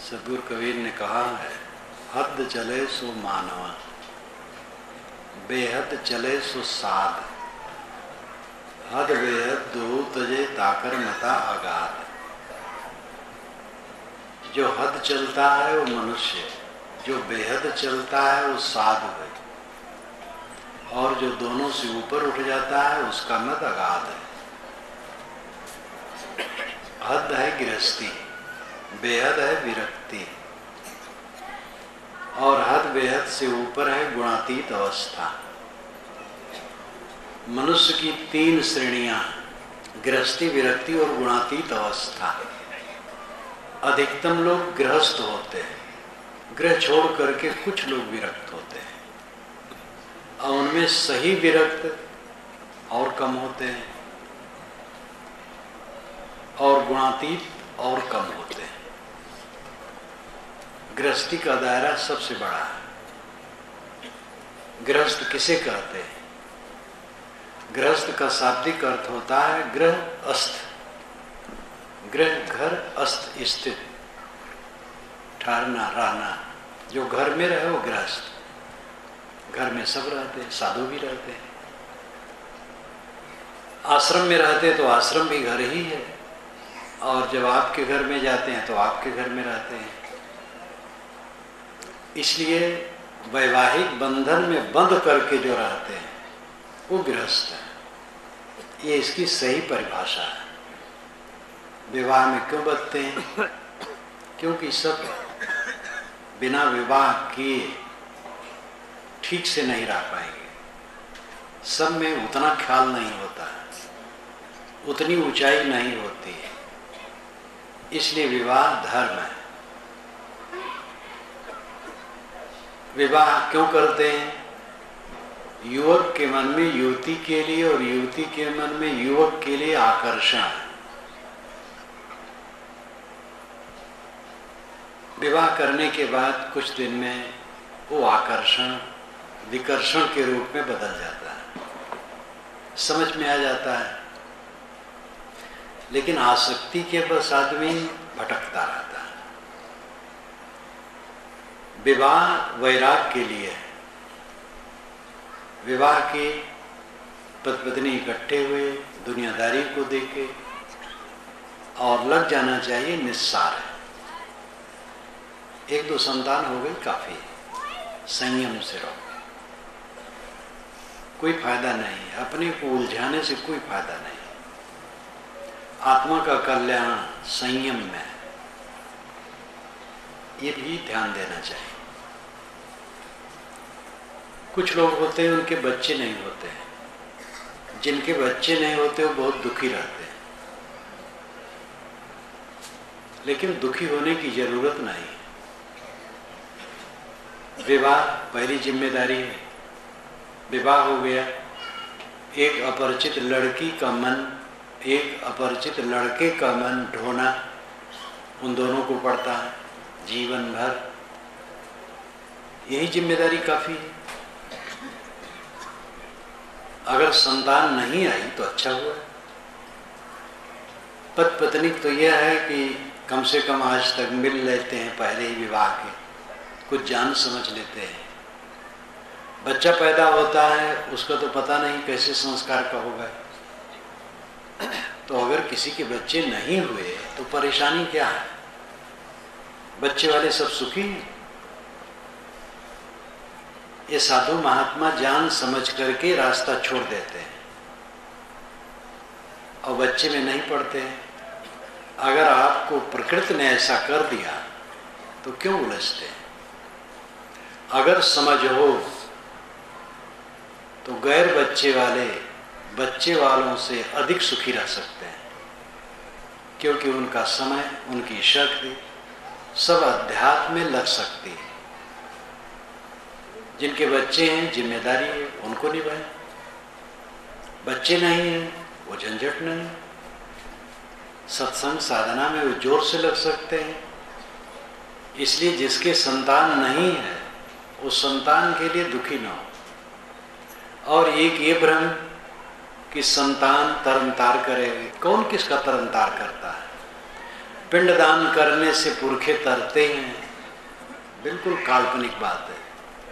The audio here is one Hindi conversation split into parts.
सदगुरु कबीर ने कहा है, हद चले सो मानवा, बेहद चले सो साध, हद बेहद दो तजे ताकर मता आगाध। जो हद चलता है वो मनुष्य, जो बेहद चलता है वो साधु है, और जो दोनों से ऊपर उठ जाता है उसका मत अगाध है। हद है गृहस्थी, बेहद है विरक्ति, और हद बेहद से ऊपर है गुणातीत अवस्था। मनुष्य की तीन श्रेणियां, गृहस्थी, विरक्ति और गुणातीत अवस्था। अधिकतम लोग गृहस्थ होते हैं, गृह छोड़ करके कुछ लोग विरक्त होते हैं, और उनमें सही विरक्त और कम होते हैं, और गुणातीत और कम होते हैं। गृहस्थी का दायरा सबसे बड़ा है। गृहस्थ किसे कहते हैं? गृहस्थ का शाब्दिक अर्थ होता है गृह अस्थ। गृह घर, अस्थ स्थित, ठहरना, रहना। जो घर में रहे वो गृहस्थ। घर में सब रहते हैं, साधु भी रहते हैं। आश्रम में रहते तो आश्रम भी घर ही है, और जब आपके घर में जाते हैं तो आपके घर में रहते हैं। इसलिए वैवाहिक बंधन में बंध करके जो रहते हैं वो गृहस्थ है। ये इसकी सही परिभाषा है। विवाह में क्यों बंधते हैं? क्योंकि सब बिना विवाह किए ठीक से नहीं रह पाएंगे। सब में उतना ख्याल नहीं होता है, उतनी ऊंचाई नहीं होती है। इसलिए विवाह धर्म है। विवाह क्यों करते हैं? युवक के मन में युवती के लिए और युवती के मन में युवक के लिए आकर्षण है। विवाह करने के बाद कुछ दिन में वो आकर्षण विकर्षण के रूप में बदल जाता है, समझ में आ जाता है। लेकिन आसक्ति के बस आदमी भटकता रहता है। विवाह वैराग के लिए है। विवाह के पति पत्नी इकट्ठे हुए दुनियादारी को देके और लग जाना चाहिए, निस्सार है। एक दो संतान हो गई काफी, संयम से रहो, कोई फायदा नहीं, अपने को उलझाने से कोई फायदा नहीं। आत्मा का कल्याण संयम में है, ये भी ध्यान देना चाहिए। कुछ लोग होते हैं उनके बच्चे नहीं होते हैं, जिनके बच्चे नहीं होते वो बहुत दुखी रहते हैं। लेकिन दुखी होने की जरूरत नहीं। विवाह पहली जिम्मेदारी है। विवाह हो गया, एक अपरिचित लड़की का मन, एक अपरिचित लड़के का मन ढोना उन दोनों को पड़ता है जीवन भर। यही जिम्मेदारी काफी है। अगर संतान नहीं आई तो अच्छा हुआ। पति पत्नी तो यह है कि कम से कम आज तक मिल लेते हैं, पहले ही विवाह के कुछ जान समझ लेते हैं। बच्चा पैदा होता है, उसका तो पता नहीं कैसे संस्कार का होगा। तो अगर किसी के बच्चे नहीं हुए तो परेशानी क्या है? बच्चे वाले सब सुखी हैं। ये साधु महात्मा जान समझ करके रास्ता छोड़ देते हैं और बच्चे में नहीं पड़ते हैं। अगर आपको प्रकृति ने ऐसा कर दिया तो क्यों उलझते हैं? अगर समझ हो तो गैर बच्चे वाले बच्चे वालों से अधिक सुखी रह सकते हैं, क्योंकि उनका समय, उनकी शक्ति सब अध्यात्म में लग सकती है। जिनके बच्चे हैं जिम्मेदारी है, उनको निभाएं। बच्चे नहीं हैं, वो झंझट नहीं। सत्संग साधना में वो जोर से लग सकते हैं। इसलिए जिसके संतान नहीं है उस संतान के लिए दुखी न हो। और एक ये भ्रम कि संतान तरन तार करेगी, कौन किसका तरन तार करता है? पिंडदान करने से पुरखे तरते हैं, बिल्कुल काल्पनिक बात है।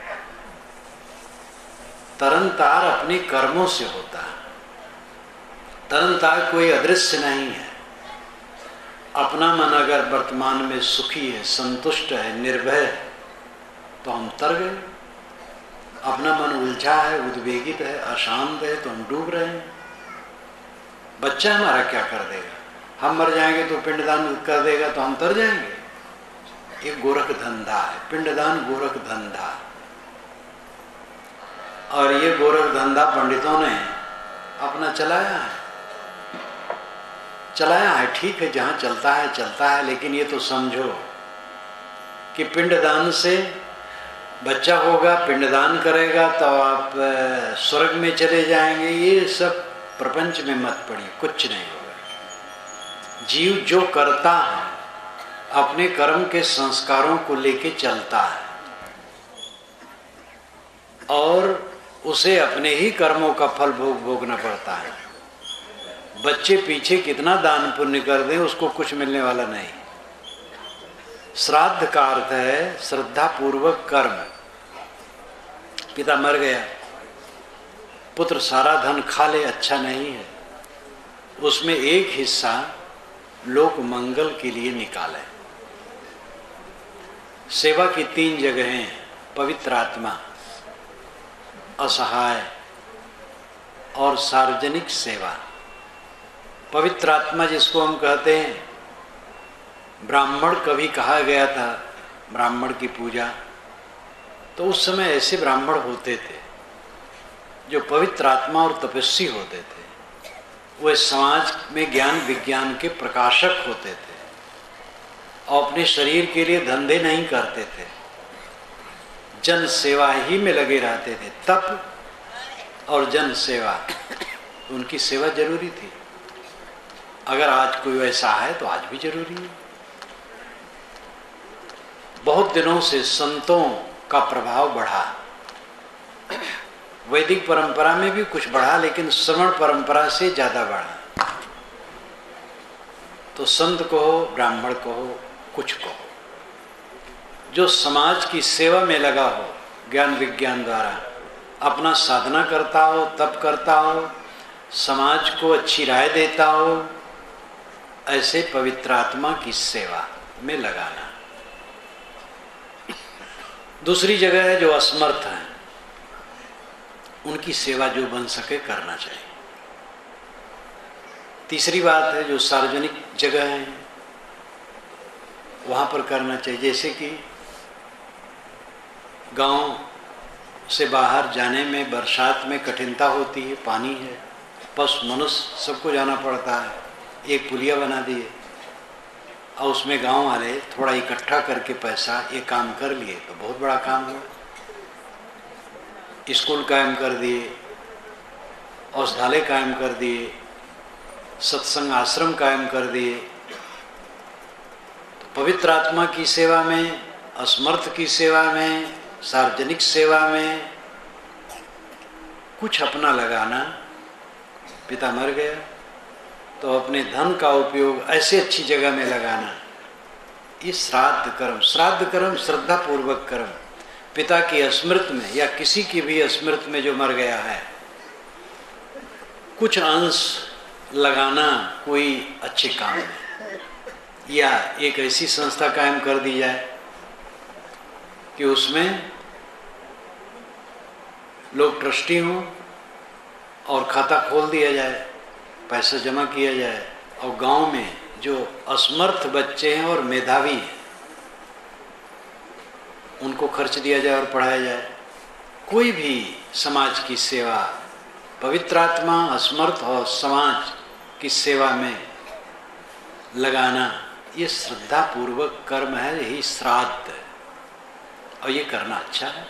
तरनतार अपने कर्मों से होता है। तरनतार कोई अदृश्य नहीं है। अपना मन अगर वर्तमान में सुखी है, संतुष्ट है, निर्भय है, तो हम तर गए। अपना मन उलझा है, उद्वेगित है, अशांत है, तो हम डूब रहे हैं। बच्चा हमारा क्या कर देगा? हम मर जाएंगे तो पिंडदान कर देगा तो हम तर जाएंगे। ये गोरख धंधा है, पिंडदान गोरख धंधा। और ये गोरख धंधा पंडितों ने अपना चलाया है। ठीक है, जहां चलता है, लेकिन ये तो समझो कि पिंडदान से बच्चा होगा, पिंडदान करेगा तो आप स्वर्ग में चले जाएंगे। ये सब प्रपंच में मत पड़िए, कुछ नहीं होगा। जीव जो करता है अपने कर्म के संस्कारों को लेके चलता है और उसे अपने ही कर्मों का फल भोगना पड़ता है। बच्चे पीछे कितना दान पुण्य कर दें, उसको कुछ मिलने वाला नहीं। श्राद्ध का अर्थ है श्रद्धा पूर्वक कर्म। पिता मर गया, पुत्र सारा धन खा ले, अच्छा नहीं है। उसमें एक हिस्सा लोक मंगल के लिए निकाले। सेवा की 3 जगहें: पवित्र आत्मा, असहाय और सार्वजनिक सेवा। पवित्र आत्मा जिसको हम कहते हैं, ब्राह्मण कभी कहा गया था, ब्राह्मण की पूजा, तो उस समय ऐसे ब्राह्मण होते थे जो पवित्र आत्मा और तपस्वी होते थे। वे समाज में ज्ञान विज्ञान के प्रकाशक होते थे और अपने शरीर के लिए धंधे नहीं करते थे, जन सेवा ही में लगे रहते थे। तप और जन सेवा, उनकी सेवा जरूरी थी। अगर आज कोई वैसा है तो आज भी जरूरी है। बहुत दिनों से संतों का प्रभाव बढ़ा। वैदिक परंपरा में भी कुछ बढ़ा, लेकिन श्रवण परंपरा से ज्यादा बढ़ा। तो संत कहो, ब्राह्मण कहो, कुछ कहो, जो समाज की सेवा में लगा हो, ज्ञान विज्ञान द्वारा अपना साधना करता हो, तप करता हो, समाज को अच्छी राय देता हो, ऐसे पवित्र आत्मा की सेवा में लगाना। दूसरी जगह है जो असमर्थ हैं, उनकी सेवा जो बन सके करना चाहिए। तीसरी बात है जो सार्वजनिक जगह है वहाँ पर करना चाहिए। जैसे कि गांव से बाहर जाने में बरसात में कठिनता होती है, पानी है, पशु मनुष्य सबको जाना पड़ता है। एक पुलिया बना दिए और उसमें गांव वाले थोड़ा इकट्ठा करके पैसा ये काम कर लिए तो बहुत बड़ा काम हुआ। स्कूल कायम कर दिए, औषधालय कायम कर दिए, सत्संग आश्रम कायम कर दिए। तो पवित्र आत्मा की सेवा में, असमर्थ की सेवा में, सार्वजनिक सेवा में कुछ अपना लगाना। पिता मर गया तो अपने धन का उपयोग ऐसे अच्छी जगह में लगाना। ये श्राद्ध कर्म श्रद्धा पूर्वक कर्म। पिता की स्मृति में या किसी की भी स्मृति में जो मर गया है, कुछ अंश लगाना कोई अच्छे काम में, या एक ऐसी संस्था कायम कर दी जाए कि उसमें लोग ट्रस्टी हों और खाता खोल दिया जाए, पैसा जमा किया जाए और गांव में जो असमर्थ बच्चे हैं और मेधावी हैं उनको खर्च दिया जाए और पढ़ाया जाए। कोई भी समाज की सेवा, पवित्र आत्मा, असमर्थ और समाज की सेवा में लगाना, ये श्रद्धा पूर्वक कर्म है, यही श्राद्ध है और ये करना अच्छा है।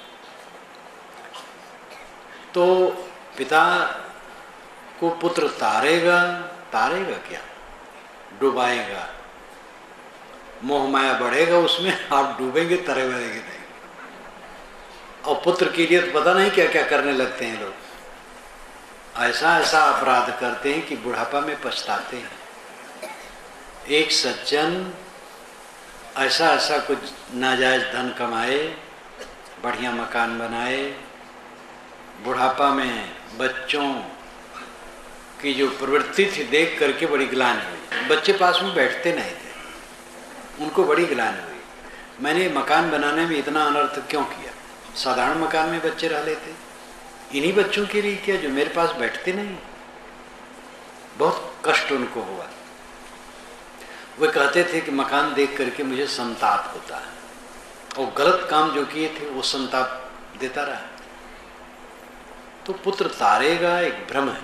तो पिता को पुत्र तारेगा क्या, डुबाएगा, मोह माया बढ़ेगा उसमें, आप डूबेंगे, तरे बढ़ेंगे नहीं। और पुत्र के लिए तो पता नहीं क्या क्या करने लगते हैं लोग, ऐसा ऐसा अपराध करते हैं कि बुढ़ापा में पछताते हैं। एक सज्जन ऐसा ऐसा कुछ नाजायज धन कमाए, बढ़िया मकान बनाए, बुढ़ापा में बच्चों की जो प्रवृत्ति थी देख करके बड़ी ग्लानि हुई। बच्चे पास में बैठते नहीं थे, उनको बड़ी ग्लानि हुई, मैंने मकान बनाने में इतना अनर्थ क्यों किया। साधारण मकान में बच्चे रह लेते, इन्हीं बच्चों के लिए किया जो मेरे पास बैठते नहीं। बहुत कष्ट उनको हुआ। वे कहते थे कि मकान देख करके मुझे संताप होता है, और गलत काम जो किए थे वो संताप देता रहा। तो पुत्र तारेगा एक भ्रम है।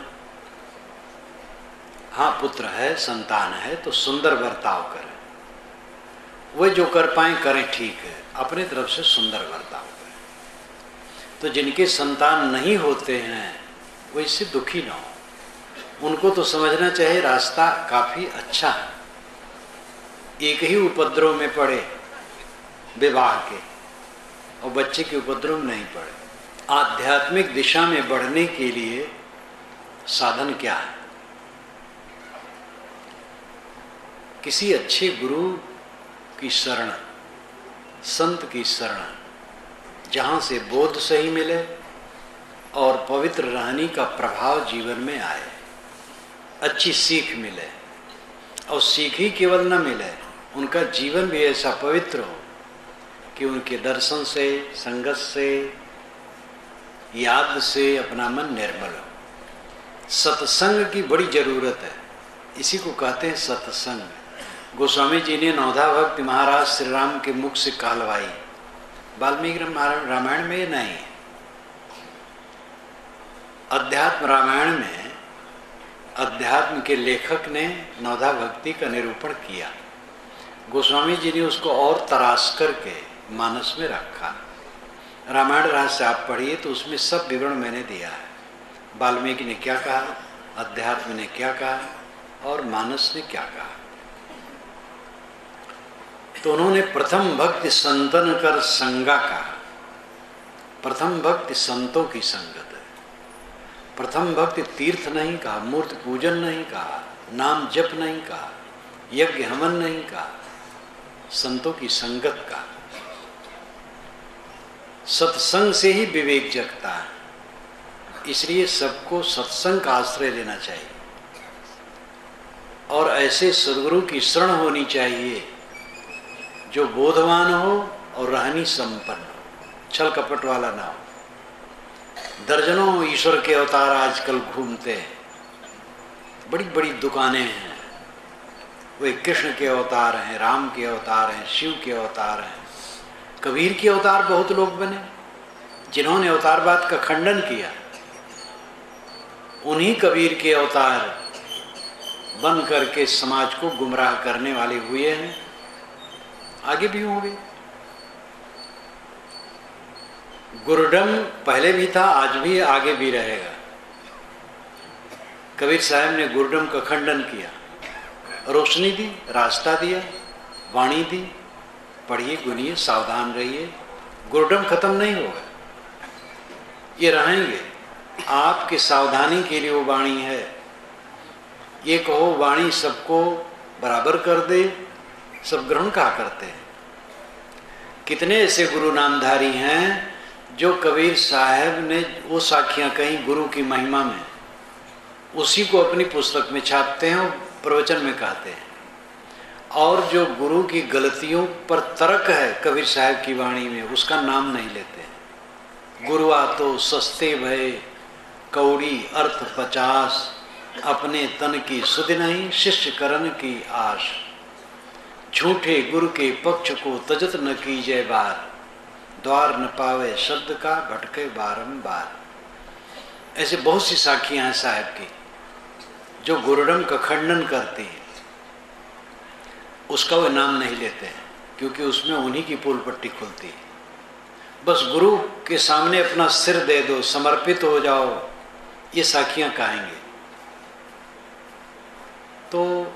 हाँ, पुत्र है, संतान है तो सुंदर बर्ताव करें, वे जो कर पाए करें, ठीक है, अपने तरफ से सुंदर बर्ताव करें। तो जिनके संतान नहीं होते हैं वो इससे दुखी ना हो, उनको तो समझना चाहिए रास्ता काफी अच्छा है। एक ही उपद्रव में पड़े विवाह के, और बच्चे के उपद्रव में नहीं पड़े। आध्यात्मिक दिशा में बढ़ने के लिए साधन क्या है? किसी अच्छे गुरु की शरण, संत की शरण, जहाँ से बोध सही मिले और पवित्र रहने का प्रभाव जीवन में आए, अच्छी सीख मिले, और सीख ही केवल न मिले, उनका जीवन भी ऐसा पवित्र हो कि उनके दर्शन से, संगत से, याद से अपना मन निर्मल हो। सत्संग की बड़ी जरूरत है, इसी को कहते हैं सत्संग। गोस्वामी जी ने नौधा भक्त महाराज श्री राम के मुख से कहलवाई, वाल्मीकि रामायण में नहीं है। अध्यात्म रामायण में अध्यात्म के लेखक ने नौधा भक्ति का निरूपण किया, गोस्वामी जी ने उसको और तराश करके मानस में रखा। रामायण रहस्य आप पढ़िए तो उसमें सब विवरण मैंने दिया है। वाल्मीकि ने क्या कहा, अध्यात्म ने क्या कहा, और मानस ने क्या कहा। तो उन्होंने प्रथम भक्ति संतन कर संगा कहा। प्रथम भक्ति संतों की संगत है। प्रथम भक्ति तीर्थ नहीं कहा, मूर्ति पूजन नहीं कहा, नाम जप नहीं कहा, यज्ञ हवन नहीं कहा, संतों की संगत का। सत्संग से ही विवेक जगता है, इसलिए सबको सत्संग का आश्रय लेना चाहिए, और ऐसे सद्गुरु की शरण होनी चाहिए जो बोधवान हो और रहनी संपन्न हो, छल कपट वाला ना हो। दर्जनों ईश्वर के अवतार आजकल घूमते हैं, बड़ी बड़ी दुकानें हैं, वे कृष्ण के अवतार हैं, राम के अवतार हैं, शिव के अवतार हैं, कबीर के अवतार बहुत लोग बने जिन्होंने अवतारवाद का खंडन किया। उन्हीं कबीर के अवतार बन करके समाज को गुमराह करने वाले हुए हैं, आगे भी होंगे। गुरुडम पहले भी था, आज भी, आगे भी रहेगा। कबीर साहब ने गुरुडम का खंडन किया, रोशनी दी, रास्ता दिया, वाणी दी, पढ़िए, गुनिए, सावधान रहिए। गुरुडम खत्म नहीं होगा, ये रहेंगे। आपकी सावधानी के लिए वो वाणी है। ये कहो वाणी सबको बराबर कर दे, सब ग्रहण कहा करते हैं। कितने ऐसे गुरु नामधारी हैं जो कबीर साहब ने वो साखियां कहीं गुरु की महिमा में, उसी को अपनी पुस्तक में छापते हैं और प्रवचन में कहते हैं। और जो गुरु की गलतियों पर तर्क है कबीर साहब की वाणी में, उसका नाम नहीं लेते हैं। गुरु आतो सस्ते भय कौड़ी अर्थ 50, अपने तन की सुध नहीं शिष्य करण की आश। झूठे गुरु के पक्ष को तजत न कीजय बार, द्वार न पावे शब्द का भटके बारंबार। ऐसे बहुत सी साखियां हैं साहब की जो गुरुडम का खंडन करती हैं, उसका वे नाम नहीं लेते हैं क्योंकि उसमें उन्हीं की पोल पट्टी खुलती है। बस गुरु के सामने अपना सिर दे दो, समर्पित हो जाओ, ये साखियां कहेंगे। तो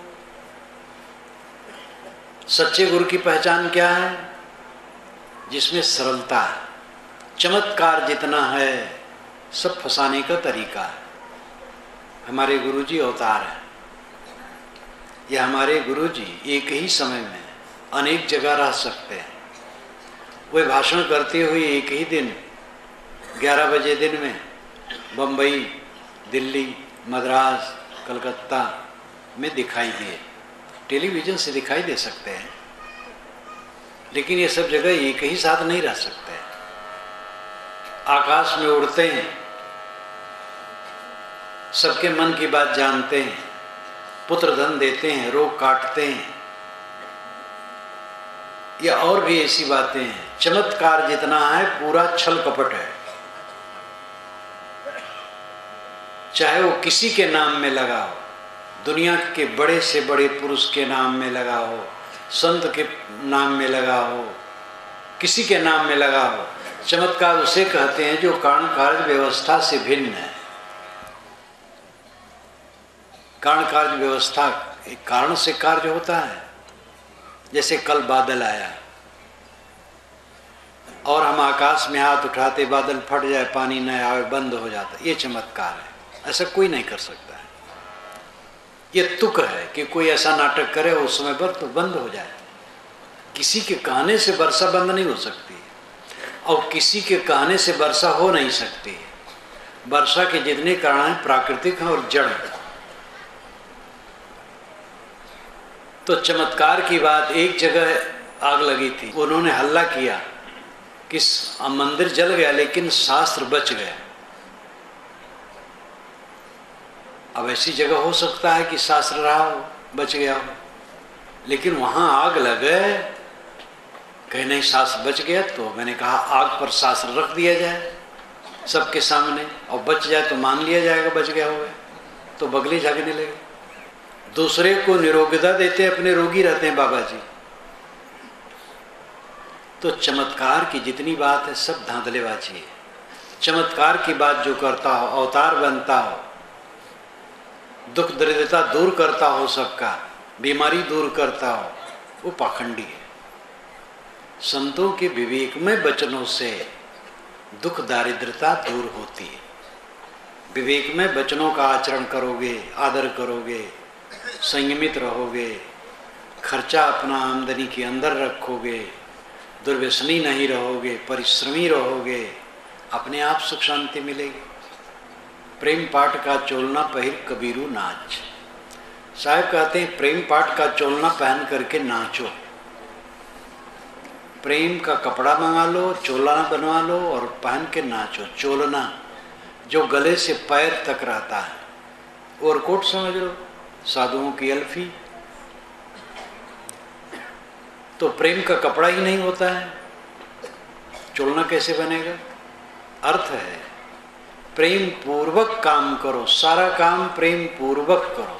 सच्चे गुरु की पहचान क्या है? जिसमें सरलता है, चमत्कार जितना है सब फंसाने का तरीका है। हमारे गुरुजी अवतार हैं, ये हमारे गुरुजी एक ही समय में अनेक जगह रह सकते हैं। वे भाषण करते हुए एक ही दिन 11 बजे दिन में बम्बई, दिल्ली, मद्रास, कलकत्ता में दिखाई दिए। टेलीविज़न से दिखाई दे सकते हैं, लेकिन ये सब जगह एक ही साथ नहीं रह सकते। आकाश में उड़ते हैं, सबके मन की बात जानते हैं, पुत्र धन देते हैं, रोग काटते हैं, या और भी ऐसी बातें हैं। चमत्कार जितना है पूरा छल कपट है। चाहे वो किसी के नाम में लगा हो, दुनिया के बड़े से बड़े पुरुष के नाम में लगा हो, संत के नाम में लगा हो, किसी के नाम में लगा हो, चमत्कार उसे कहते हैं जो कारण कार्य व्यवस्था से भिन्न है। कारण कार्य व्यवस्था एक कारण से कार्य होता है। जैसे कल बादल आया और हम आकाश में हाथ उठाते, बादल फट जाए, पानी न आए, बंद हो जाता, ये चमत्कार है। ऐसा कोई नहीं कर सकता है। ये तुक है कि कोई ऐसा नाटक करे उस समय पर तो बंद हो जाए। किसी के कहने से वर्षा बंद नहीं हो सकती और किसी के कहने से वर्षा हो नहीं सकती। वर्षा के जितने कारण हैं प्राकृतिक हैं और जड़ हैं। तो चमत्कार की बात, एक जगह आग लगी थी, उन्होंने हल्ला किया कि मंदिर जल गया लेकिन शास्त्र बच गया। अब ऐसी जगह हो सकता है कि शास्त्र रहा हो, बच गया हो, लेकिन वहां आग लगे, कहीं नहीं शास्त्र बच गया। तो मैंने कहा आग पर शास्त्र रख दिया जाए सबके सामने, और बच जाए तो मान लिया जाएगा बच गया होगा। तो बगले जागने लगे। दूसरे को निरोगिता देते, अपने रोगी रहते हैं बाबा जी। तो चमत्कार की जितनी बात है सब धांधलेबाजी है। चमत्कार की बात जो करता हो, अवतार बनता हो, दुख दरिद्रता दूर करता हो, सबका बीमारी दूर करता हो, वो पाखंडी है। संतों के विवेकमय वचनों से दुख दारिद्रता दूर होती है। विवेकमय वचनों का आचरण करोगे, आदर करोगे, संयमित रहोगे, खर्चा अपना आमदनी के अंदर रखोगे, दुर्व्यसनी नहीं रहोगे, परिश्रमी रहोगे, अपने आप सुख शांति मिलेगी। प्रेम पाठ का चोलना पहिर कबीरू नाच। साहब कहते हैं प्रेम पाठ का चोलना पहन करके नाचो। प्रेम का कपड़ा मंगा लो, चोला बनवा लो और पहन के नाचो। चोलना जो गले से पैर तक रहता है, ओवरकोट समझ लो, साधुओं की अल्फी। तो प्रेम का कपड़ा ही नहीं होता है, चोलना कैसे बनेगा? अर्थ है प्रेम पूर्वक काम करो, सारा काम प्रेम पूर्वक करो।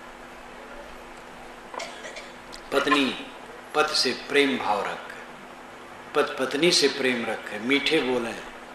पत्नी पति से प्रेम भाव रखे, पति पत्नी से प्रेम रखे, मीठे बोले,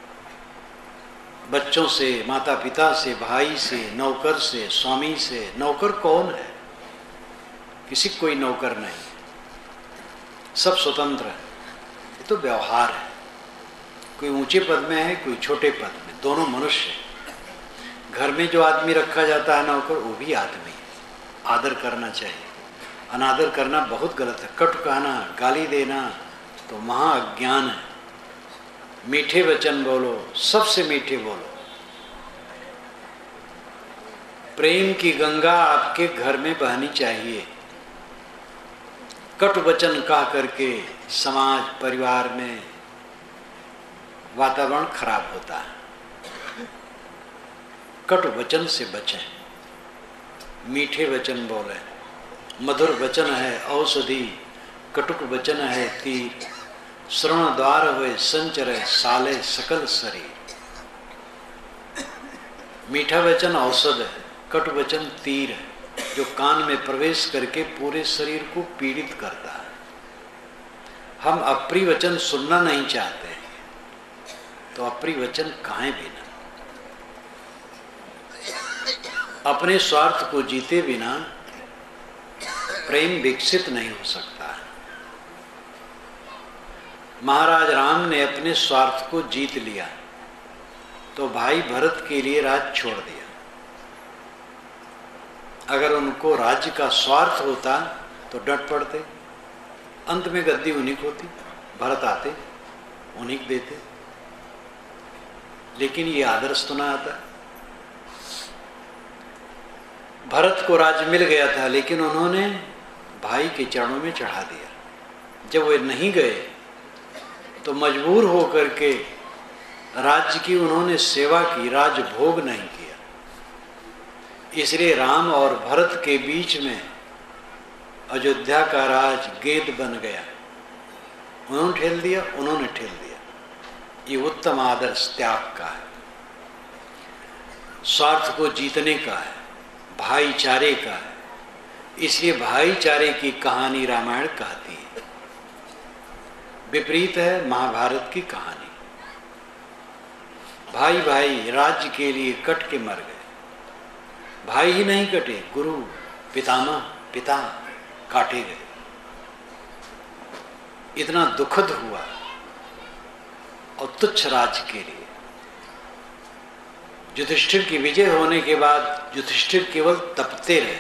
बच्चों से, माता पिता से, भाई से, नौकर से, स्वामी से। नौकर कौन है? किसी कोई नौकर नहीं, सब स्वतंत्र है। ये तो व्यवहार है। कोई ऊंचे पद में है, कोई छोटे पद में, दोनों मनुष्य है। घर में जो आदमी रखा जाता है नौकर, वो भी आदमी है। आदर करना चाहिए, अनादर करना बहुत गलत है। कटु कहना, गाली देना तो महा अज्ञान है। मीठे वचन बोलो, सबसे मीठे बोलो। प्रेम की गंगा आपके घर में बहनी चाहिए। कटु वचन कह करके समाज परिवार में वातावरण खराब होता है। कटु वचन से बचें, मीठे वचन बोलें। मधुर वचन है औषधि, कटुक वचन है तीर। श्रवण द्वार हुए संचरे साले सकल शरीर। मीठा वचन औषध है, कटु वचन तीर है जो कान में प्रवेश करके पूरे शरीर को पीड़ित करता है। हम अप्रिय वचन सुनना नहीं चाहते, तो अप्रिय वचन कहें बिना। अपने स्वार्थ को जीते बिना प्रेम विकसित नहीं हो सकता है। महाराज राम ने अपने स्वार्थ को जीत लिया तो भाई भरत के लिए राज छोड़ दिया अगर उनको राज्य का स्वार्थ होता तो डट पड़ते, अंत में गद्दी उन्हीं को होती, भरत आते उन्हीं को देते। लेकिन ये आदर्श तो ना आता। भरत को राज्य मिल गया था, लेकिन उन्होंने भाई के चरणों में चढ़ा दिया। जब वे नहीं गए तो मजबूर होकर के राज्य की उन्होंने सेवा की, राजभोग नहीं किया। इसलिए राम और भरत के बीच में अयोध्या का राज गेंद बन गया। उन्होंने ठेल दिया, उन्होंने ठेल दिया। ये उत्तम आदर्श त्याग का है, स्वार्थ को जीतने का है, भाईचारे का है। इसलिए भाईचारे की कहानी रामायण कहती है। विपरीत है महाभारत की कहानी। भाई भाई राज्य के लिए कट के मर गए। भाई ही नहीं कटे, गुरु पितामह पिता काटे गए। इतना दुखद हुआ। और तुच्छ राज्य के लिए युधिष्ठिर की विजय होने के बाद युधिष्ठिर केवल तपते रहे।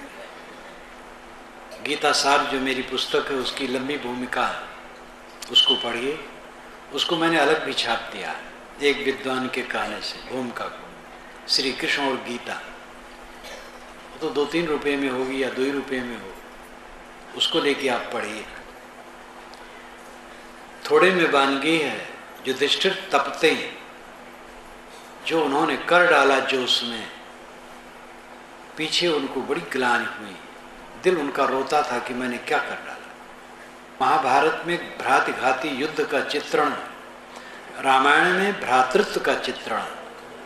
गीता सार जो मेरी पुस्तक है उसकी लंबी भूमिका है, उसको पढ़िए। उसको मैंने अलग भी छाप दिया एक विद्वान के कहने से, भूमिका को, श्री कृष्ण और गीता। तो 2-3 रुपये में होगी या 2 रुपये में हो, उसको लेके आप पढ़िए। थोड़े में वानगी है। युधिष्ठिर तपते हैं, जो उन्होंने कर डाला, जो उसमें पीछे उनको बड़ी ग्लानि हुई। दिल उनका रोता था कि मैंने क्या कर डाला। महाभारत में भ्रातृघाती युद्ध का चित्रण है, रामायण में भ्रातृत्व का चित्रण है।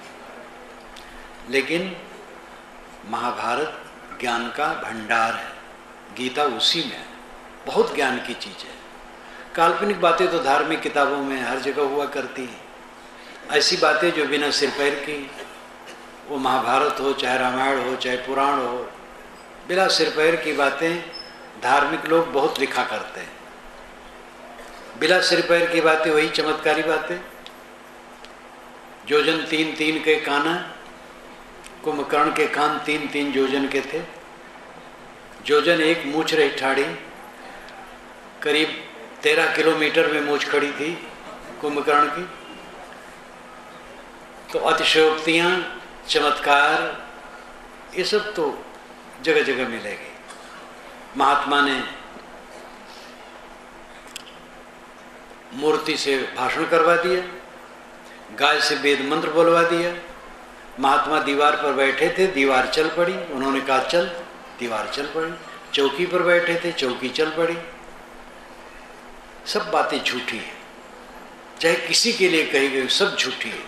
लेकिन महाभारत ज्ञान का भंडार है, गीता उसी में है। बहुत ज्ञान की चीज है। काल्पनिक बातें तो धार्मिक किताबों में हर जगह हुआ करती हैं। ऐसी बातें जो बिना सिर पैर की, वो महाभारत हो चाहे रामायण हो चाहे पुराण हो, बिना सिर पैर की बातें धार्मिक लोग बहुत लिखा करते हैं। बिना सिर पैर की बातें वही चमत्कारी बातें। योजन 3-3 के काना, कुंभकर्ण के कान 3-3 योजन के थे। योजन एक मूछ रही ठाड़ी, करीब 13 किलोमीटर में मूछ खड़ी थी कुंभकर्ण की। तो अतिशयोक्तियाँ, चमत्कार, ये सब तो जगह जगह मिलेगी। महात्मा ने मूर्ति से भाषण करवा दिया, गाय से वेद मंत्र बोलवा दिया। महात्मा दीवार पर बैठे थे, दीवार चल पड़ी, उन्होंने कहा चल, दीवार चल पड़ी। चौकी पर बैठे थे, चौकी चल पड़ी। सब बातें झूठी है, चाहे किसी के लिए कही गई, सब झूठी है।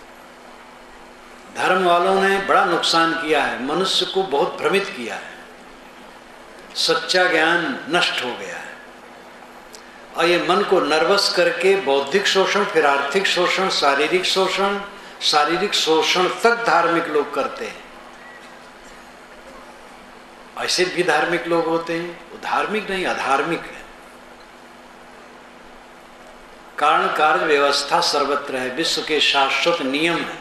धर्म वालों ने बड़ा नुकसान किया है, मनुष्य को बहुत भ्रमित किया है। सच्चा ज्ञान नष्ट हो गया है और ये मन को नर्वस करके बौद्धिक शोषण, फिर आर्थिक शोषण, शारीरिक शोषण तक धार्मिक लोग करते हैं। ऐसे भी धार्मिक लोग होते हैं, वो धार्मिक नहीं अधार्मिक है। कारण कार्य व्यवस्था सर्वत्र है, विश्व के शाश्वत नियम है,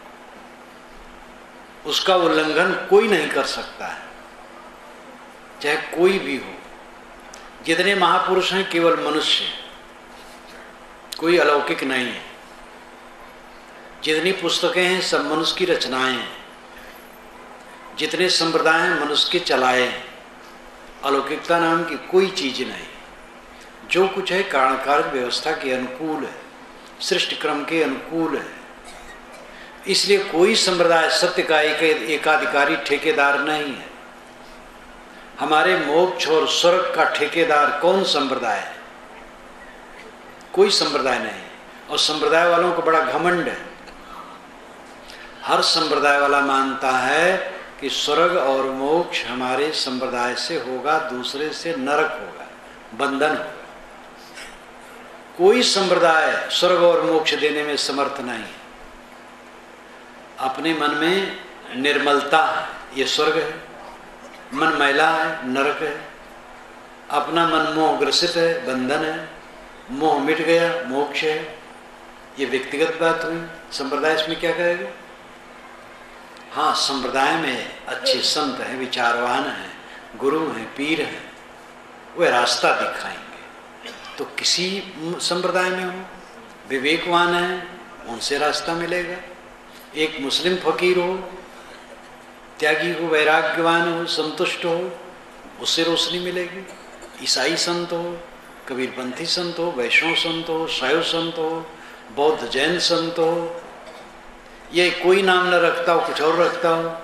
उसका उल्लंघन कोई नहीं कर सकता है, चाहे कोई भी हो। जितने महापुरुष हैं केवल मनुष्य, कोई अलौकिक नहीं है। जितनी पुस्तकें हैं सब मनुष्य की रचनाएं हैं। जितने संप्रदाय हैं मनुष्य के चलाए हैं। अलौकिकता नाम की कोई चीज नहीं। जो कुछ है कारण कार्य व्यवस्था के अनुकूल है, सृष्टि क्रम के अनुकूल है। इसलिए कोई संप्रदाय सत्य का एकाधिकारी ठेकेदार नहीं है। हमारे मोक्ष और स्वर्ग का ठेकेदार कौन संप्रदाय है? कोई संप्रदाय नहीं। और संप्रदाय वालों को बड़ा घमंड है। हर संप्रदाय वाला मानता है कि स्वर्ग और मोक्ष हमारे संप्रदाय से होगा, दूसरे से नरक होगा, बंधन होगा। कोई संप्रदाय स्वर्ग और मोक्ष देने में समर्थ नहीं है। अपने मन में निर्मलता है, ये स्वर्ग है। मन मैला है, नरक है। अपना मन मोह ग्रसित है, बंधन है। मोह मिट गया, मोक्ष है। ये व्यक्तिगत बात हुई, संप्रदाय इसमें क्या कहेगा? हाँ, संप्रदाय में अच्छे संत हैं, विचारवान हैं, गुरु हैं, पीर हैं, वे रास्ता दिखाएंगे। तो किसी संप्रदाय में हो, विवेकवान हैं, उनसे रास्ता मिलेगा। एक मुस्लिम फकीर हो, त्यागी हो, वैराग्यवान हो, संतुष्ट हो, उससे रोशनी मिलेगी। ईसाई संत हो, कबीरपंथी संत हो, वैष्णव संत हो, शैव संत हो, बौद्ध जैन संत हो, ये कोई नाम न रखता हो, कुछ और रखता हो,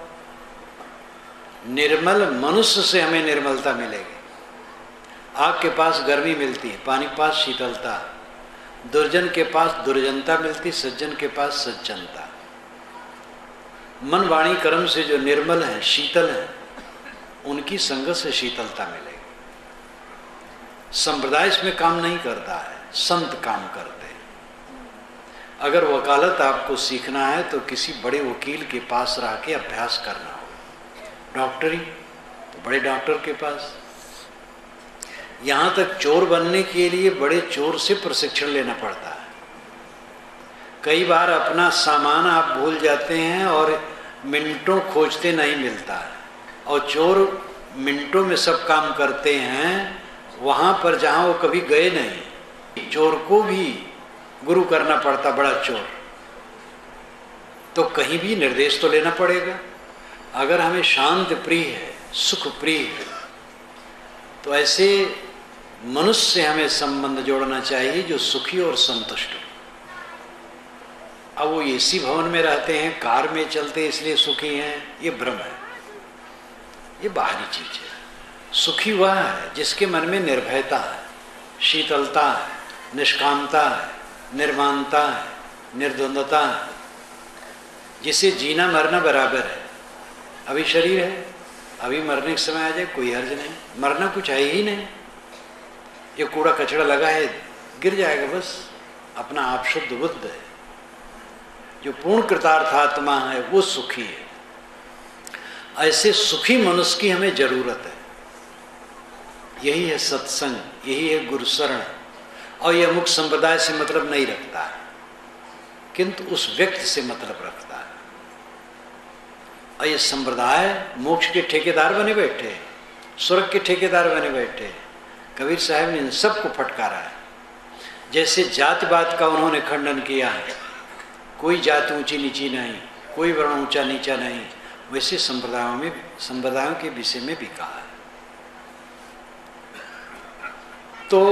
निर्मल मनुष्य से हमें निर्मलता मिलेगी। आग के पास गर्मी मिलती है, पानी के पास शीतलता, दुर्जन के पास दुर्जनता मिलती, सज्जन के पास सज्जनता। मन वाणी कर्म से जो निर्मल है, शीतल है, उनकी संगत से शीतलता मिलेगी। संप्रदाय इसमें काम नहीं करता है, संत काम करते हैं। अगर वकालत आपको सीखना है तो किसी बड़े वकील के पास रह के अभ्यास करना हो। डॉक्टरी तो बड़े डॉक्टर के पास। यहाँ तक चोर बनने के लिए बड़े चोर से प्रशिक्षण लेना पड़ता है। कई बार अपना सामान आप भूल जाते हैं और मिनटों खोजते नहीं मिलता है, और चोर मिनटों में सब काम करते हैं वहाँ पर जहाँ वो कभी गए नहीं। चोर को भी गुरु करना पड़ता, बड़ा चोर। तो कहीं भी निर्देश तो लेना पड़ेगा। अगर हमें शांत प्रिय है, सुख प्रिय है, तो ऐसे मनुष्य से हमें संबंध जोड़ना चाहिए जो सुखी और संतुष्ट हो। अब वो एसी भवन में रहते हैं, कार में चलते इसलिए सुखी हैं, ये भ्रम है, ये बाहरी चीज है। सुखी वह है जिसके मन में निर्भयता है, शीतलता है, निष्कामता है, निर्माणता है, निर्द्वंद्वता है, जिसे जीना मरना बराबर है। अभी शरीर है, अभी मरने के समय आ जाए कोई हर्ज नहीं, मरना कुछ है ही नहीं। ये कूड़ा कचड़ा लगा है, गिर जाएगा बस। अपना आप शुद्ध बुद्ध है, जो पूर्ण कृतार्थात्मा है वो सुखी है। ऐसे सुखी मनुष्य की हमें जरूरत है। यही है सत्संग, यही है गुरुशरण। और यह मुख्य संप्रदाय से मतलब नहीं रखता है, किंतु उस व्यक्ति से मतलब रखता है। और ये संप्रदाय मोक्ष के ठेकेदार बने बैठे, स्वर्ग के ठेकेदार बने बैठे। कबीर साहब ने इन सबको फटकारा है। जैसे जातिवाद का उन्होंने खंडन किया है, कोई जाति ऊंची नीची नहीं, कोई वर्ण ऊंचा नीचा नहीं, वैसे संप्रदायों के विषय में भी कहा है। तो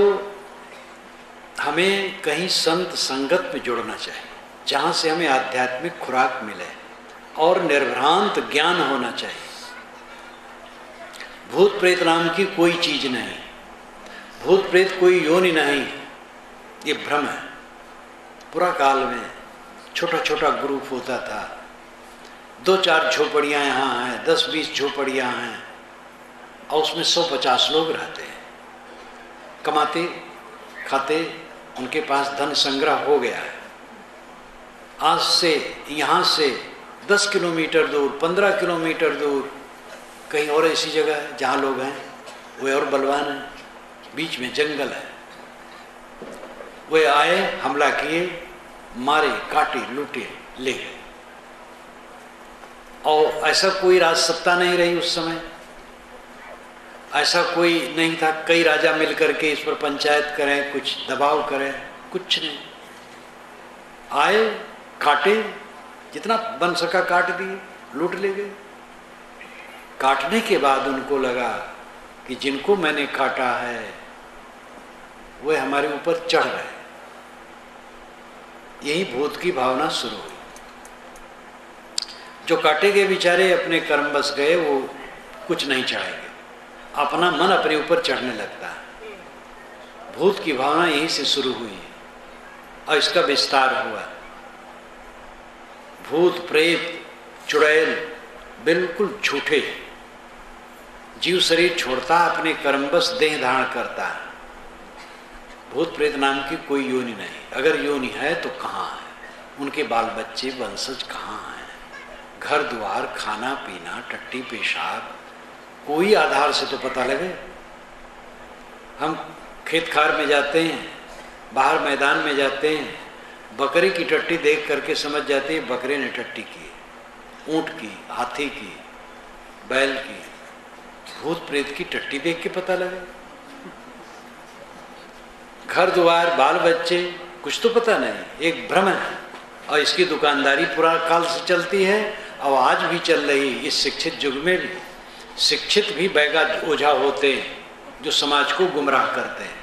हमें कहीं संत संगत में जुड़ना चाहिए, जहाँ से हमें आध्यात्मिक खुराक मिले और निर्भ्रांत ज्ञान होना चाहिए। भूत प्रेत नाम की कोई चीज नहीं, भूत प्रेत कोई योनि नहीं, ये भ्रम है। पुरा काल में छोटा छोटा ग्रुप होता था, 2-4 झोपड़ियाँ यहाँ हैं, 10-20 झोपड़ियाँ हैं, और उसमें 150 लोग रहते हैं, कमाते खाते, उनके पास धन संग्रह हो गया है। आज से यहाँ से 10 किलोमीटर दूर, 15 किलोमीटर दूर कहीं और ऐसी जगह है जहाँ लोग हैं, वे और बलवान हैं, बीच में जंगल है। वे आए, हमला किए, मारे, काटे, लूटे, ले गए। और ऐसा कोई राज सत्ता नहीं रही उस समय, ऐसा कोई नहीं था कई राजा मिलकर के इस पर पंचायत करें, कुछ दबाव करें, कुछ नहीं। आए, काटे, जितना बन सका काट दिए, लूट ले गए। काटने के बाद उनको लगा कि जिनको मैंने काटा है वे हमारे ऊपर चढ़ रहे। यही भूत की भावना शुरू हुई। जो काटे गए बेचारे अपने कर्म बस गए, वो कुछ नहीं चाहेंगे, अपना मन अपने ऊपर चढ़ने लगता है। भूत की भावना यहीं से शुरू हुई और इसका विस्तार हुआ। भूत प्रेत चुड़ैल बिल्कुल झूठे। जीव शरीर छोड़ता, अपने कर्मबस देह धारण करता है। भूत प्रेत नाम की कोई योनि नहीं। अगर योनि है तो कहाँ है, उनके बाल बच्चे वंशज कहाँ हैं, घर द्वार, खाना पीना, टट्टी पेशाब, कोई आधार से तो पता लगे। हम खेत खार में जाते हैं, बाहर मैदान में जाते हैं, बकरी की टट्टी देख करके समझ जाते हैं बकरे ने टट्टी की। ऊंट की, हाथी की, बैल की, भूत प्रेत की टट्टी देख के पता लगे। घर द्वार, बाल बच्चे, कुछ तो पता नहीं, एक भ्रम है। और इसकी दुकानदारी पुरा काल से चलती है और आज भी चल रही। इस शिक्षित युग में भी शिक्षित भी बैगा ओझा होते हैं जो समाज को गुमराह करते हैं।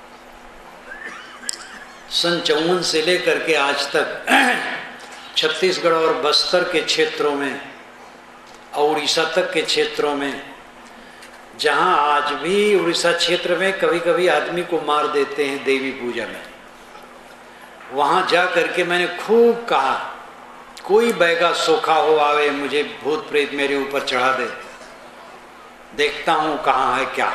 सन 54 से लेकर के आज तक छत्तीसगढ़ और बस्तर के क्षेत्रों में और उड़ीसा तक के क्षेत्रों में, जहां आज भी उड़ीसा क्षेत्र में कभी कभी आदमी को मार देते हैं देवी पूजा में, वहां जा करके मैंने खूब कहा कोई बैगा सोखा हो आवे, मुझे भूत प्रेत मेरे ऊपर चढ़ा दे, देखता हूं कहाँ है क्या।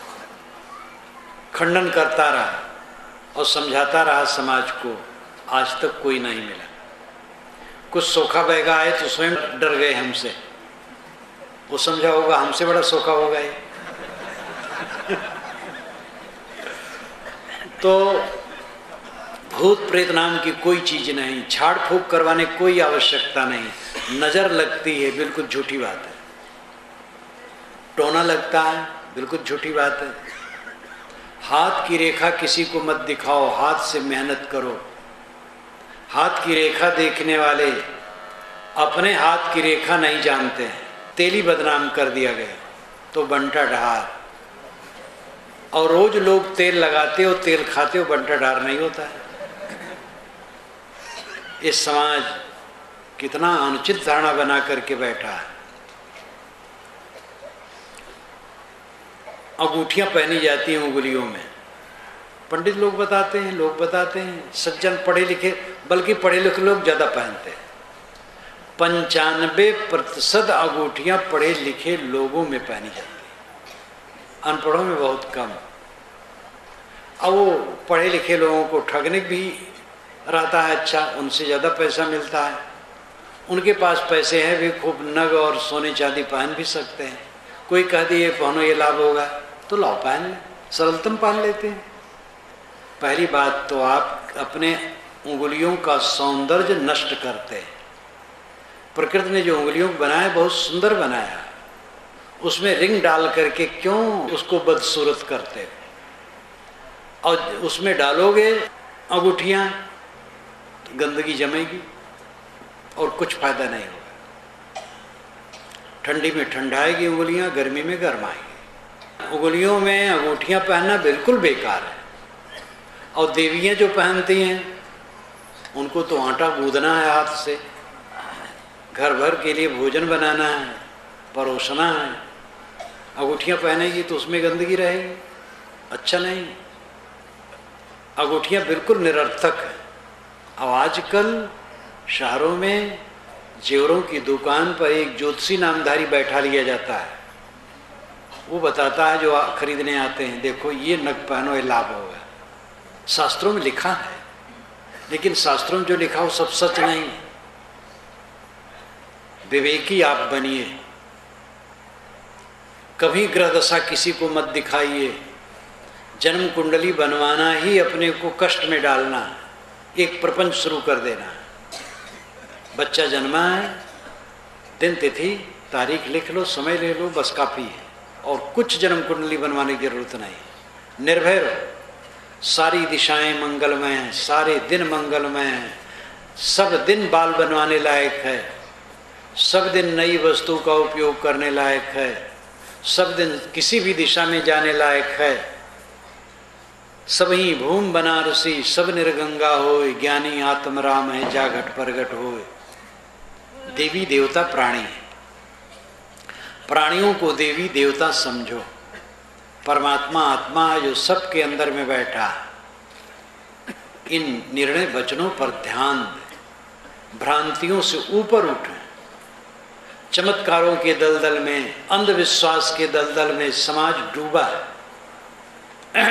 खंडन करता रहा और समझाता रहा समाज को, आज तक कोई नहीं मिला। कुछ सोखा बैगा आए तो स्वयं डर गए हमसे, वो समझा होगा हमसे बड़ा सोखा होगा ये। तो भूत प्रेत नाम की कोई चीज नहीं, झाड़ फूक करवाने कोई आवश्यकता नहीं। नजर लगती है, बिल्कुल झूठी बात है। टोना लगता है, बिल्कुल झूठी बात है। हाथ की रेखा किसी को मत दिखाओ, हाथ से मेहनत करो। हाथ की रेखा देखने वाले अपने हाथ की रेखा नहीं जानते हैं, तेली बदनाम कर दिया गया तो बंटा ढार। और रोज लोग तेल लगाते हो, तेल खाते हो, बंटा ढार नहीं होता है। इस समाज कितना अनुचित धारणा बना करके बैठा है। अंगूठियां पहनी जाती हैं उंगलियों में, पंडित लोग बताते हैं, लोग बताते हैं, सज्जन पढ़े लिखे, बल्कि पढ़े लिखे लोग ज्यादा पहनते हैं। 95% अंगूठियां पढ़े लिखे लोगों में पहनी जाती है, अनपढ़ों में बहुत कम। अब वो पढ़े लिखे लोगों को ठगने भी रहता है, अच्छा उनसे ज़्यादा पैसा मिलता है, उनके पास पैसे हैं भी, खूब नग और सोने चांदी पहन भी सकते हैं। कोई कह दिए पहनो ये लाभ होगा तो लाओ पहन लें, सरलतम पहन लेते हैं। पहली बात तो आप अपने उंगलियों का सौंदर्य नष्ट करते हैं। प्रकृति ने जो उंगलियों को बनाया बहुत सुंदर बनाया, उसमें रिंग डाल करके क्यों उसको बदसूरत करते हो? और उसमें डालोगे अंगूठियां तो गंदगी जमेगी और कुछ फायदा नहीं होगा। ठंडी में ठंडाएगी उंगलियां, गर्मी में गर्माएगी। उंगलियों में अंगूठियां पहनना बिल्कुल बेकार है। और देवियां जो पहनती हैं उनको तो आटा गूंदना है हाथ से, घर भर के लिए भोजन बनाना है, परोसना है। अंगूठियां पहनेगी तो उसमें गंदगी रहेगी, अच्छा नहीं। अंगूठियां बिल्कुल निरर्थक है। अब आजकल शहरों में जेवरों की दुकान पर एक ज्योतिषी नामधारी बैठा लिया जाता है, वो बताता है जो खरीदने आते हैं, देखो ये नग पहनो, ये लाभ होगा। शास्त्रों में लिखा है, लेकिन शास्त्रों में जो लिखा वो सब सच नहीं। विवेकी आप बनिए, कभी ग्रह दशा किसी को मत दिखाइए। जन्म कुंडली बनवाना ही अपने को कष्ट में डालना, एक प्रपंच शुरू कर देना। बच्चा जन्मा है, दिन तिथि तारीख लिख लो, समय ले लो, बस काफ़ी है। और कुछ जन्म कुंडली बनवाने की जरूरत नहीं। निर्भय रहो, सारी दिशाएं मंगलमय हैं, सारे दिन मंगलमय हैं। सब दिन बाल बनवाने लायक है, सब दिन नई वस्तु का उपयोग करने लायक है, सब दिन किसी भी दिशा में जाने लायक है। सबही भूम बनारसी, सब निर्गंगा होय, ज्ञानी आत्म राम है, जागट प्रगट होय। देवी देवता प्राणी है, प्राणियों को देवी देवता समझो। परमात्मा आत्मा है जो सबके अंदर में बैठा। इन निर्णय वचनों पर ध्यान दें, भ्रांतियों से ऊपर उठें। चमत्कारों के दलदल में, अंधविश्वास के दलदल में समाज डूबा है।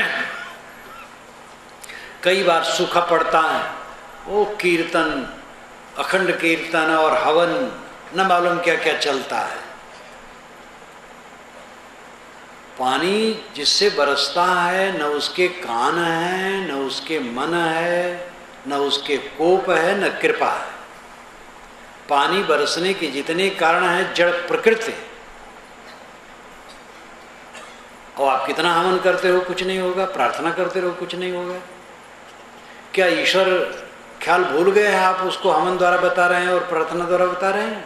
कई बार सूखा पड़ता है, वो कीर्तन, अखंड कीर्तन और हवन, न मालूम क्या क्या चलता है। पानी जिससे बरसता है न उसके कान है, न उसके मन है, न उसके कोप है, न कृपा है। पानी बरसने के जितने कारण हैं जड़ प्रकृति, और आप कितना हवन करते हो कुछ नहीं होगा, प्रार्थना करते रहो कुछ नहीं होगा। क्या ईश्वर ख्याल भूल गए हैं? आप उसको हवन द्वारा बता रहे हैं और प्रार्थना द्वारा बता रहे हैं।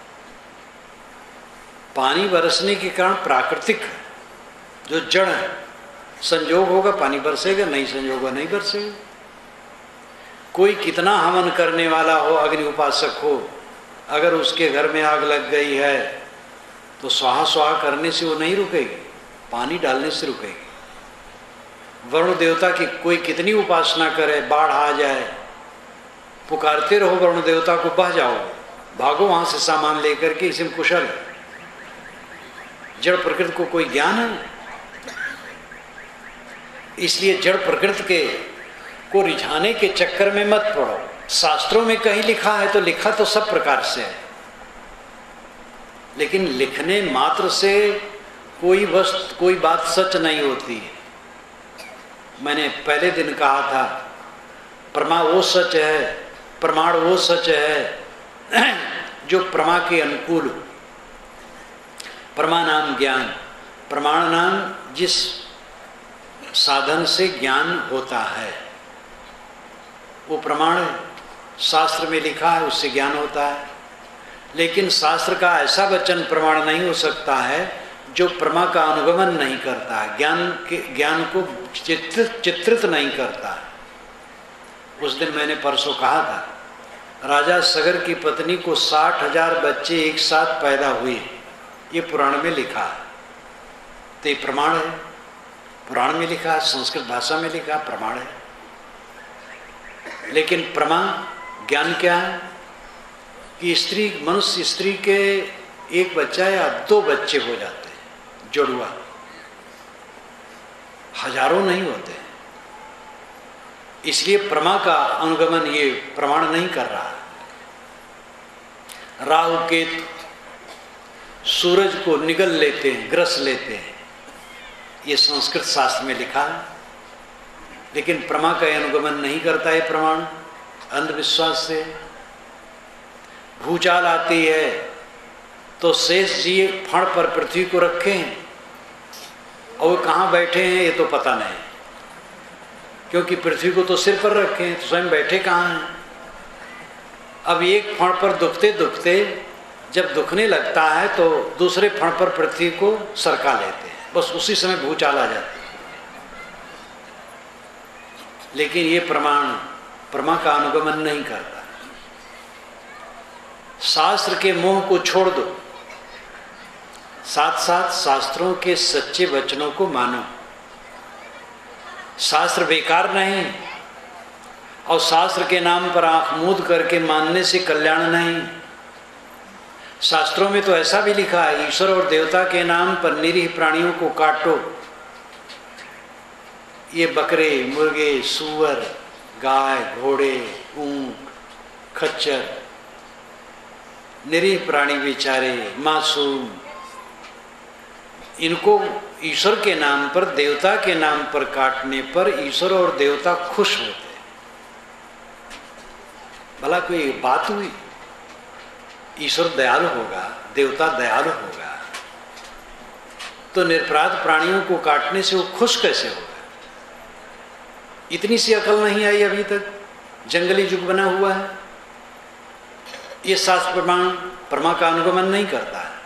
पानी बरसने के कारण प्राकृतिक जो जड़ है, संयोग होगा पानी बरसेगा, नहीं संयोग होगा नहीं बरसेगा। कोई कितना हवन करने वाला हो, अग्नि उपासक हो, अगर उसके घर में आग लग गई है तो स्वाहा स्वाहा करने से वो नहीं रुकेगी, पानी डालने से रुकेगी। वरुण देवता की कोई कितनी उपासना करे, बाढ़ आ जाए, पुकारते रहो वरुण देवता को, बह जाओ, भागो वहां से सामान लेकर के, इसमें कुशल। जड़ प्रकृति को कोई ज्ञान है? इसलिए जड़ प्रकृति के को रिझाने के चक्कर में मत पड़ो। शास्त्रों में कहीं लिखा है तो लिखा तो सब प्रकार से है, लेकिन लिखने मात्र से कोई बात सच नहीं होती है। मैंने पहले दिन कहा था, प्रमा वो सच है, प्रमाण वो सच है जो प्रमा के अनुकूल। प्रमा नाम ज्ञान, प्रमाण नाम जिस साधन से ज्ञान होता है वो प्रमाण है। शास्त्र में लिखा है उससे ज्ञान होता है, लेकिन शास्त्र का ऐसा वचन प्रमाण नहीं हो सकता है जो प्रमा का अनुगमन नहीं करता है, ज्ञान को चित्रित नहीं करता है। उस दिन मैंने परसों कहा था, राजा सगर की पत्नी को 60,000 बच्चे एक साथ पैदा हुए, ये पुराण में लिखा है, तो ये प्रमाण है। पुराण में लिखा है, संस्कृत भाषा में लिखा, प्रमाण है। लेकिन प्रमा ज्ञान क्या है कि मनुष्य स्त्री के एक बच्चा या 2 बच्चे हो जाते हैं, जुड़वा, हजारों नहीं होते। इसलिए प्रमा का अनुगमन ये प्रमाण नहीं कर रहा। राहु केतु सूरज को निगल लेते हैं, ग्रस लेते हैं, ये संस्कृत शास्त्र में लिखा है, लेकिन प्रमा का अनुगमन नहीं करता है प्रमाण। अंधविश्वास से भूचाल आती है तो शेष जी फण पर पृथ्वी को रखें, और वो कहाँ बैठे हैं ये तो पता नहीं, क्योंकि पृथ्वी को तो सिर पर रखे हैं, तो स्वयं बैठे कहाँ हैं। अब एक फण पर दुखते दुखते जब दुखने लगता है तो दूसरे फण पर पृथ्वी को सरका लेते हैं, बस उसी समय भूचाल आ जाती है। लेकिन ये प्रमा का अनुगमन नहीं करता। शास्त्र के मोह को छोड़ दो, साथ साथ शास्त्रों के सच्चे वचनों को मानो। शास्त्र बेकार नहीं, और शास्त्र के नाम पर आंख मूंद करके मानने से कल्याण नहीं। शास्त्रों में तो ऐसा भी लिखा है, ईश्वर और देवता के नाम पर निरीह प्राणियों को काटो। ये बकरे, मुर्गे, सूअर, गाय, घोड़े, ऊंट, खच्चर, निरीह प्राणी बेचारे, मासूम, इनको ईश्वर के नाम पर, देवता के नाम पर काटने पर ईश्वर और देवता खुश होते। भला कोई बात हुई? ईश्वर दयालु होगा, देवता दयालु होगा, तो निरपराध प्राणियों को काटने से वो खुश कैसे होगा? इतनी सी अकल नहीं आई अभी तक, जंगली युग बना हुआ है। ये शास्त्र प्रमाण प्रमा का अनुगमन नहीं करता है।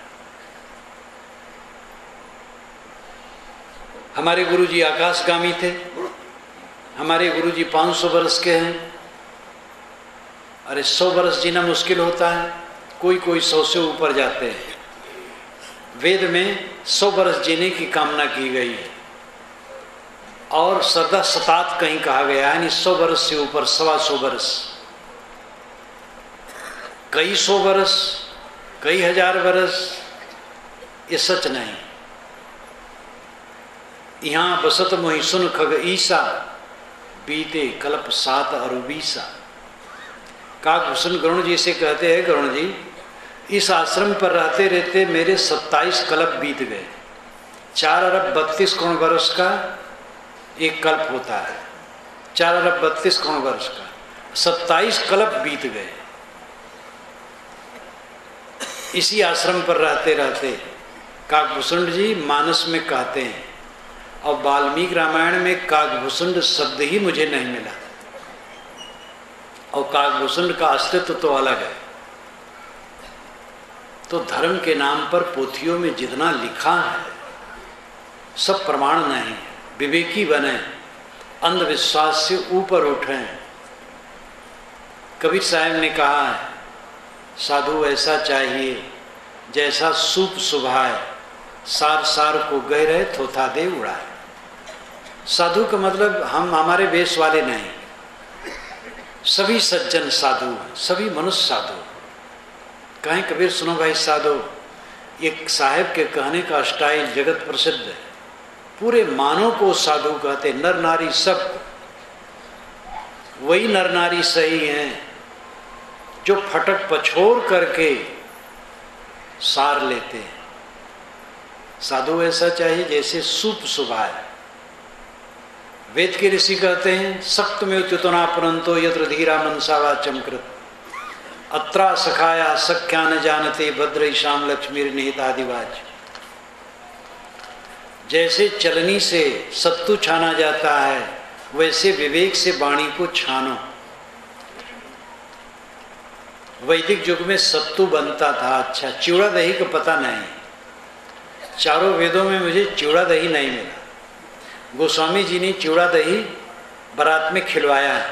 हमारे गुरुजी आकाशगामी थे, हमारे गुरुजी 500 वर्ष के हैं। अरे 100 वर्ष जीना मुश्किल होता है, कोई 100 से ऊपर जाते हैं। वेद में 100 वर्ष जीने की कामना की गई है, और सदा शतात कहीं कहा गया है, यानी 100 वर्ष से ऊपर 125 वर्ष, कई 100 वर्ष, कई हजार वर्ष, ये सच नहीं। यहाँ बसत मोहि सुन खग ईसा, बीते कल्प 7 अरुबीसा। काकभूषण गरुण जी से कहते हैं, गरुण जी इस आश्रम पर रहते रहते मेरे 27 कल्प बीत गए। 4 अरब 32 करोड़ वर्ष का एक कल्प होता है, 4 अरब 32 करोड़ वर्ष का, 27 कल्प बीत गए। इसी आश्रम पर रहते रहते काकभूषुंड जी मानस में कहते हैं, और वाल्मीकि रामायण में काकभूषुंड शब्द ही मुझे नहीं मिला, और काकभूषुंड का अस्तित्व तो अलग है। तो धर्म के नाम पर पोथियों में जितना लिखा है सब प्रमाण नहीं है। विवेकी बने, अंधविश्वास से ऊपर उठें। कबीर साहब ने कहा है, साधु ऐसा चाहिए जैसा सूप सुभाए, सार सार को गहरे थोथा दे उड़ाए। साधु का मतलब हम हमारे वेश वाले नहीं, सभी सज्जन साधु हैं, सभी मनुष्य साधु हैं। कहें कबीर सुनो भाई साधु, एक साहेब के कहने का स्टाइल जगत प्रसिद्ध है, पूरे मानव को साधु कहते, नर नारी सब। वही नर नारी सही हैं जो फटक पछोड़ करके सार लेते हैं। साधु ऐसा चाहिए जैसे सूप सुभाए। वेद के ऋषि कहते हैं, सक्त में उद्युतना पुरंतो यत्र धीरा मनसावा चमकृत, अत्रा सखाया सख्या न जानते भद्र शाम लक्ष्मी निहित आदिवाज। जैसे चलनी से सत्तू छाना जाता है, वैसे विवेक से वाणी को छानो। वैदिक युग में सत्तू बनता था, अच्छा चिवड़ा दही का पता नहीं, चारों वेदों में मुझे चिवड़ा दही नहीं मिला। गोस्वामी जी ने चिवड़ा दही बारात में खिलवाया है।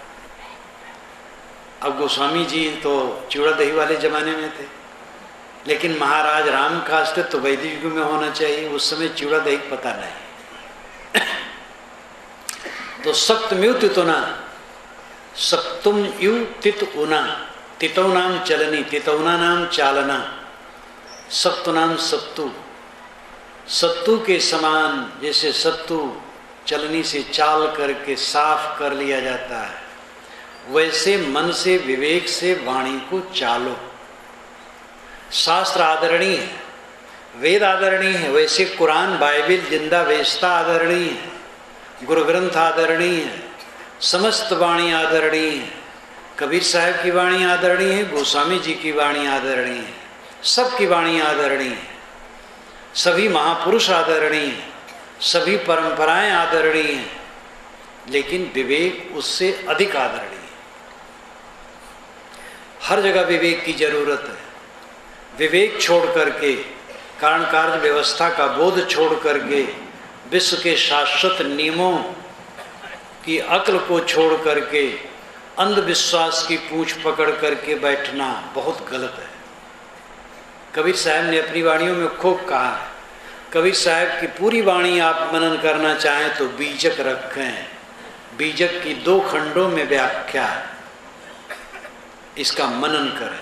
अब गोस्वामी जी तो चिवड़ा दही वाले जमाने में थे, लेकिन महाराज राम का अस्तित्व तो वैदिक युग में होना चाहिए, उस समय चिवड़ा दही पता नहीं। तो सक्त म्यू तितुना, सक्तुम यु तित उना, तितौ नाम चलनी, तितौना नाम चालना, सत्तु नाम सत्तु। सत्तू के समान, जैसे सत्तू चलनी से चाल करके साफ कर लिया जाता है, वैसे मन से विवेक से वाणी को चालो। शास्त्र आदरणीय है, वेद आदरणीय है, वैसे कुरान बाइबिल जिंदा वेस्ता आदरणीय है, गुरु ग्रंथ आदरणीय है, समस्त वाणी आदरणीय है। कबीर साहब की वाणी आदरणीय है, गोस्वामी जी की वाणी आदरणीय है, सबकी वाणी आदरणीय है, सभी महापुरुष आदरणीय हैं, सभी परंपराएं आदरणीय हैं, लेकिन विवेक उससे अधिक आदरणीय है। हर जगह विवेक की जरूरत है। विवेक छोड़ करके, कारण कार्य व्यवस्था का बोध छोड़ करके, विश्व के शाश्वत नियमों की अक्ल को छोड़ करके अंधविश्वास की पूंछ पकड़ करके बैठना बहुत गलत है। कबीर साहब ने अपनी वाणियों में खूब कहा है। कबीर साहब की पूरी वाणी आप मनन करना चाहें तो बीजक रखें। बीजक की 2 खंडों में व्याख्या है, इसका मनन करें।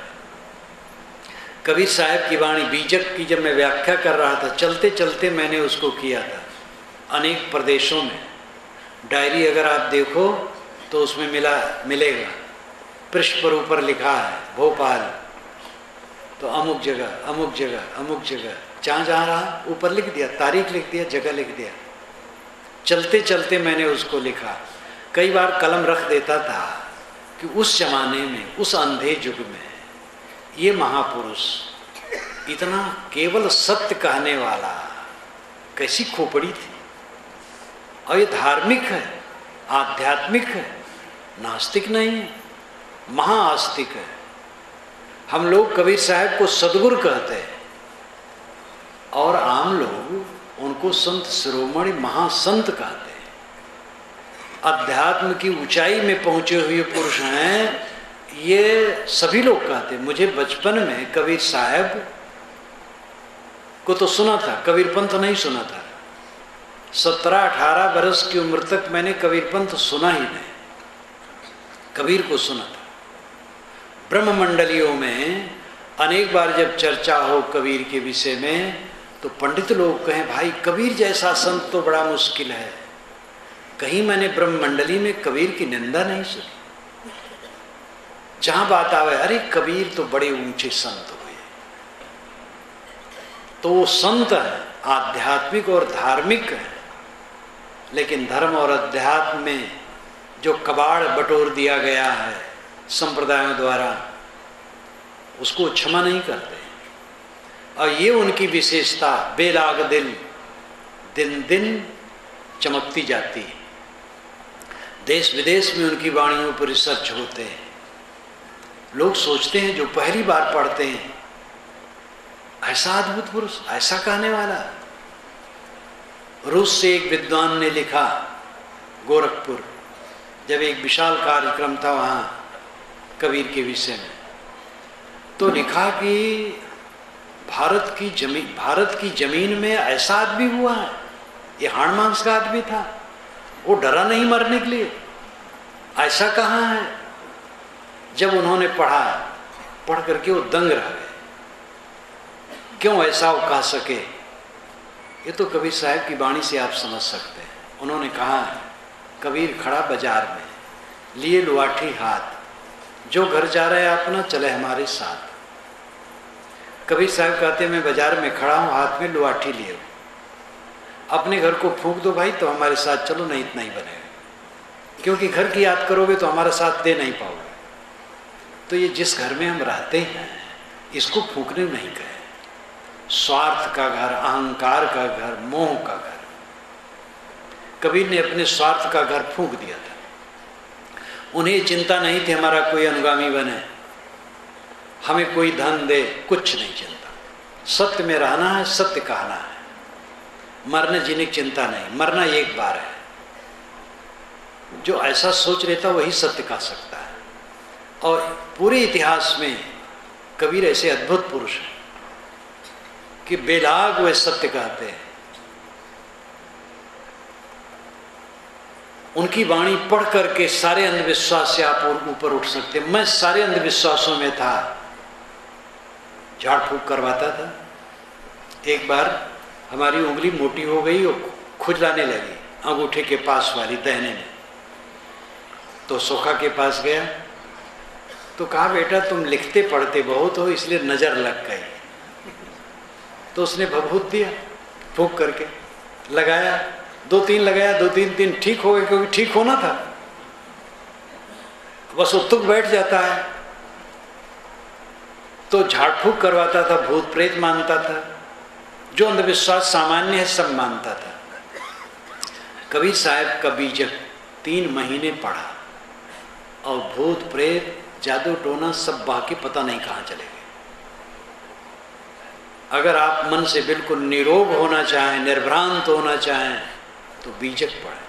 कबीर साहब की वाणी बीजक की जब मैं व्याख्या कर रहा था, चलते चलते मैंने उसको किया था अनेक प्रदेशों में। डायरी अगर आप देखो तो उसमें मिलेगा, पृष्ठ पर ऊपर लिखा है भोपाल, तो अमुक जगह अमुक जगह अमुक जगह, जहाँ जहाँ रहा ऊपर लिख दिया, तारीख लिख दिया, जगह लिख दिया। चलते चलते मैंने उसको लिखा। कई बार कलम रख देता था कि उस जमाने में, उस अंधे युग में ये महापुरुष इतना केवल सत्य कहने वाला, कैसी खोपड़ी थी। और ये धार्मिक है, आध्यात्मिक है, नास्तिक नहीं है, महाआस्तिक है। हम लोग कबीर साहब को सदगुरु कहते हैं और आम लोग उनको संत शिरोमणि महासंत कहते हैं। अध्यात्म की ऊंचाई में पहुंचे हुए पुरुष हैं, ये सभी लोग कहते हैं। मुझे बचपन में कबीर साहब को तो सुना था, कबीर पंथ नहीं सुना था। 17-18 वर्ष की उम्र तक मैंने कबीर पंथ सुना ही नहीं, कबीर को सुना था। ब्रह्म मंडलियों में अनेक बार जब चर्चा हो कबीर के विषय में, तो पंडित लोग कहें भाई कबीर जैसा संत तो बड़ा मुश्किल है। कहीं मैंने ब्रह्म मंडली में कबीर की निंदा नहीं सुनी। जहां बात आवे, अरे कबीर तो बड़े ऊंचे संत हुए, तो वो संत है, आध्यात्मिक और धार्मिक है। लेकिन धर्म और अध्यात्म में जो कबाड़ बटोर दिया गया है संप्रदायों द्वारा, उसको क्षमा नहीं करते। और ये उनकी विशेषता, बेलाग दिल दिन दिन चमकती जाती है। देश विदेश में उनकी वाणियों पर रिसर्च होते हैं। लोग सोचते हैं जो पहली बार पढ़ते हैं, ऐसा अद्भुत पुरुष, ऐसा कहने वाला। रूस से एक विद्वान ने लिखा, गोरखपुर, जब एक विशाल कार्यक्रम था वहाँ कबीर के विषय में, तो लिखा कि भारत की जमीन में ऐसा आदमी हुआ है, ये हाड़ मांस का आदमी था, वो डरा नहीं मरने के लिए, ऐसा कहाँ है। जब उन्होंने पढ़ करके वो दंग रह गए, क्यों ऐसा वो कह सके। ये तो कबीर साहब की वाणी से आप समझ सकते हैं। उन्होंने कहा, कबीर खड़ा बाजार में लिए लुआठी हाथ, जो घर जा रहा है अपना चले हमारे साथ। कबीर साहब कहते मैं बाजार में खड़ा हूँ, हाथ में लुआठी लिए, अपने घर को फूंक दो भाई तो हमारे साथ चलो, नहीं इतना ही बनेगा, क्योंकि घर की याद करोगे तो हमारा साथ दे नहीं पाओगे। तो ये जिस घर में हम रहते हैं इसको फूंकने नहीं कहे। स्वार्थ का घर, अहंकार का घर, मोह का घर। कबीर ने अपने स्वार्थ का घर फूंक दिया था। उन्हें चिंता नहीं थी हमारा कोई अनुगामी बने, हमें कोई धन दे, कुछ नहीं चिंता। सत्य में रहना है, सत्य कहना है, मरने जीने की चिंता नहीं। मरना एक बार है। जो ऐसा सोच लेता वही सत्य कह सकता है। और पूरे इतिहास में कबीर ऐसे अद्भुत पुरुष हैं कि बेलाग वे सत्य कहते हैं। उनकी वाणी पढ़ करके सारे अंधविश्वास से आप ऊपर उठ सकते। मैं सारे अंधविश्वासों में था, झाड़ फूक करवाता था। एक बार हमारी उंगली मोटी हो गई और खुजलाने लगी अंगूठे के पास वाली दाहिने में, तो सोखा के पास गया तो कहा, बेटा तुम लिखते पढ़ते बहुत हो इसलिए नजर लग गई। तो उसने भभूत दिया, फूंक करके लगाया, 2-3 लगाया, 2-3 दिन ठीक हो गए, क्योंकि ठीक होना था। बस उत्तुक बैठ जाता है। तो झाड़ फूक करवाता था, भूत प्रेत मानता था, जो अंधविश्वास सामान्य है सब मानता था। कबीर साहब का बीजक 3 महीने पढ़ा और भूत प्रेत जादू टोना सब बाकी पता नहीं कहाँ चले गए। अगर आप मन से बिल्कुल निरोग होना चाहें, निर्भ्रांत होना चाहें, तो बीजक पढ़ें।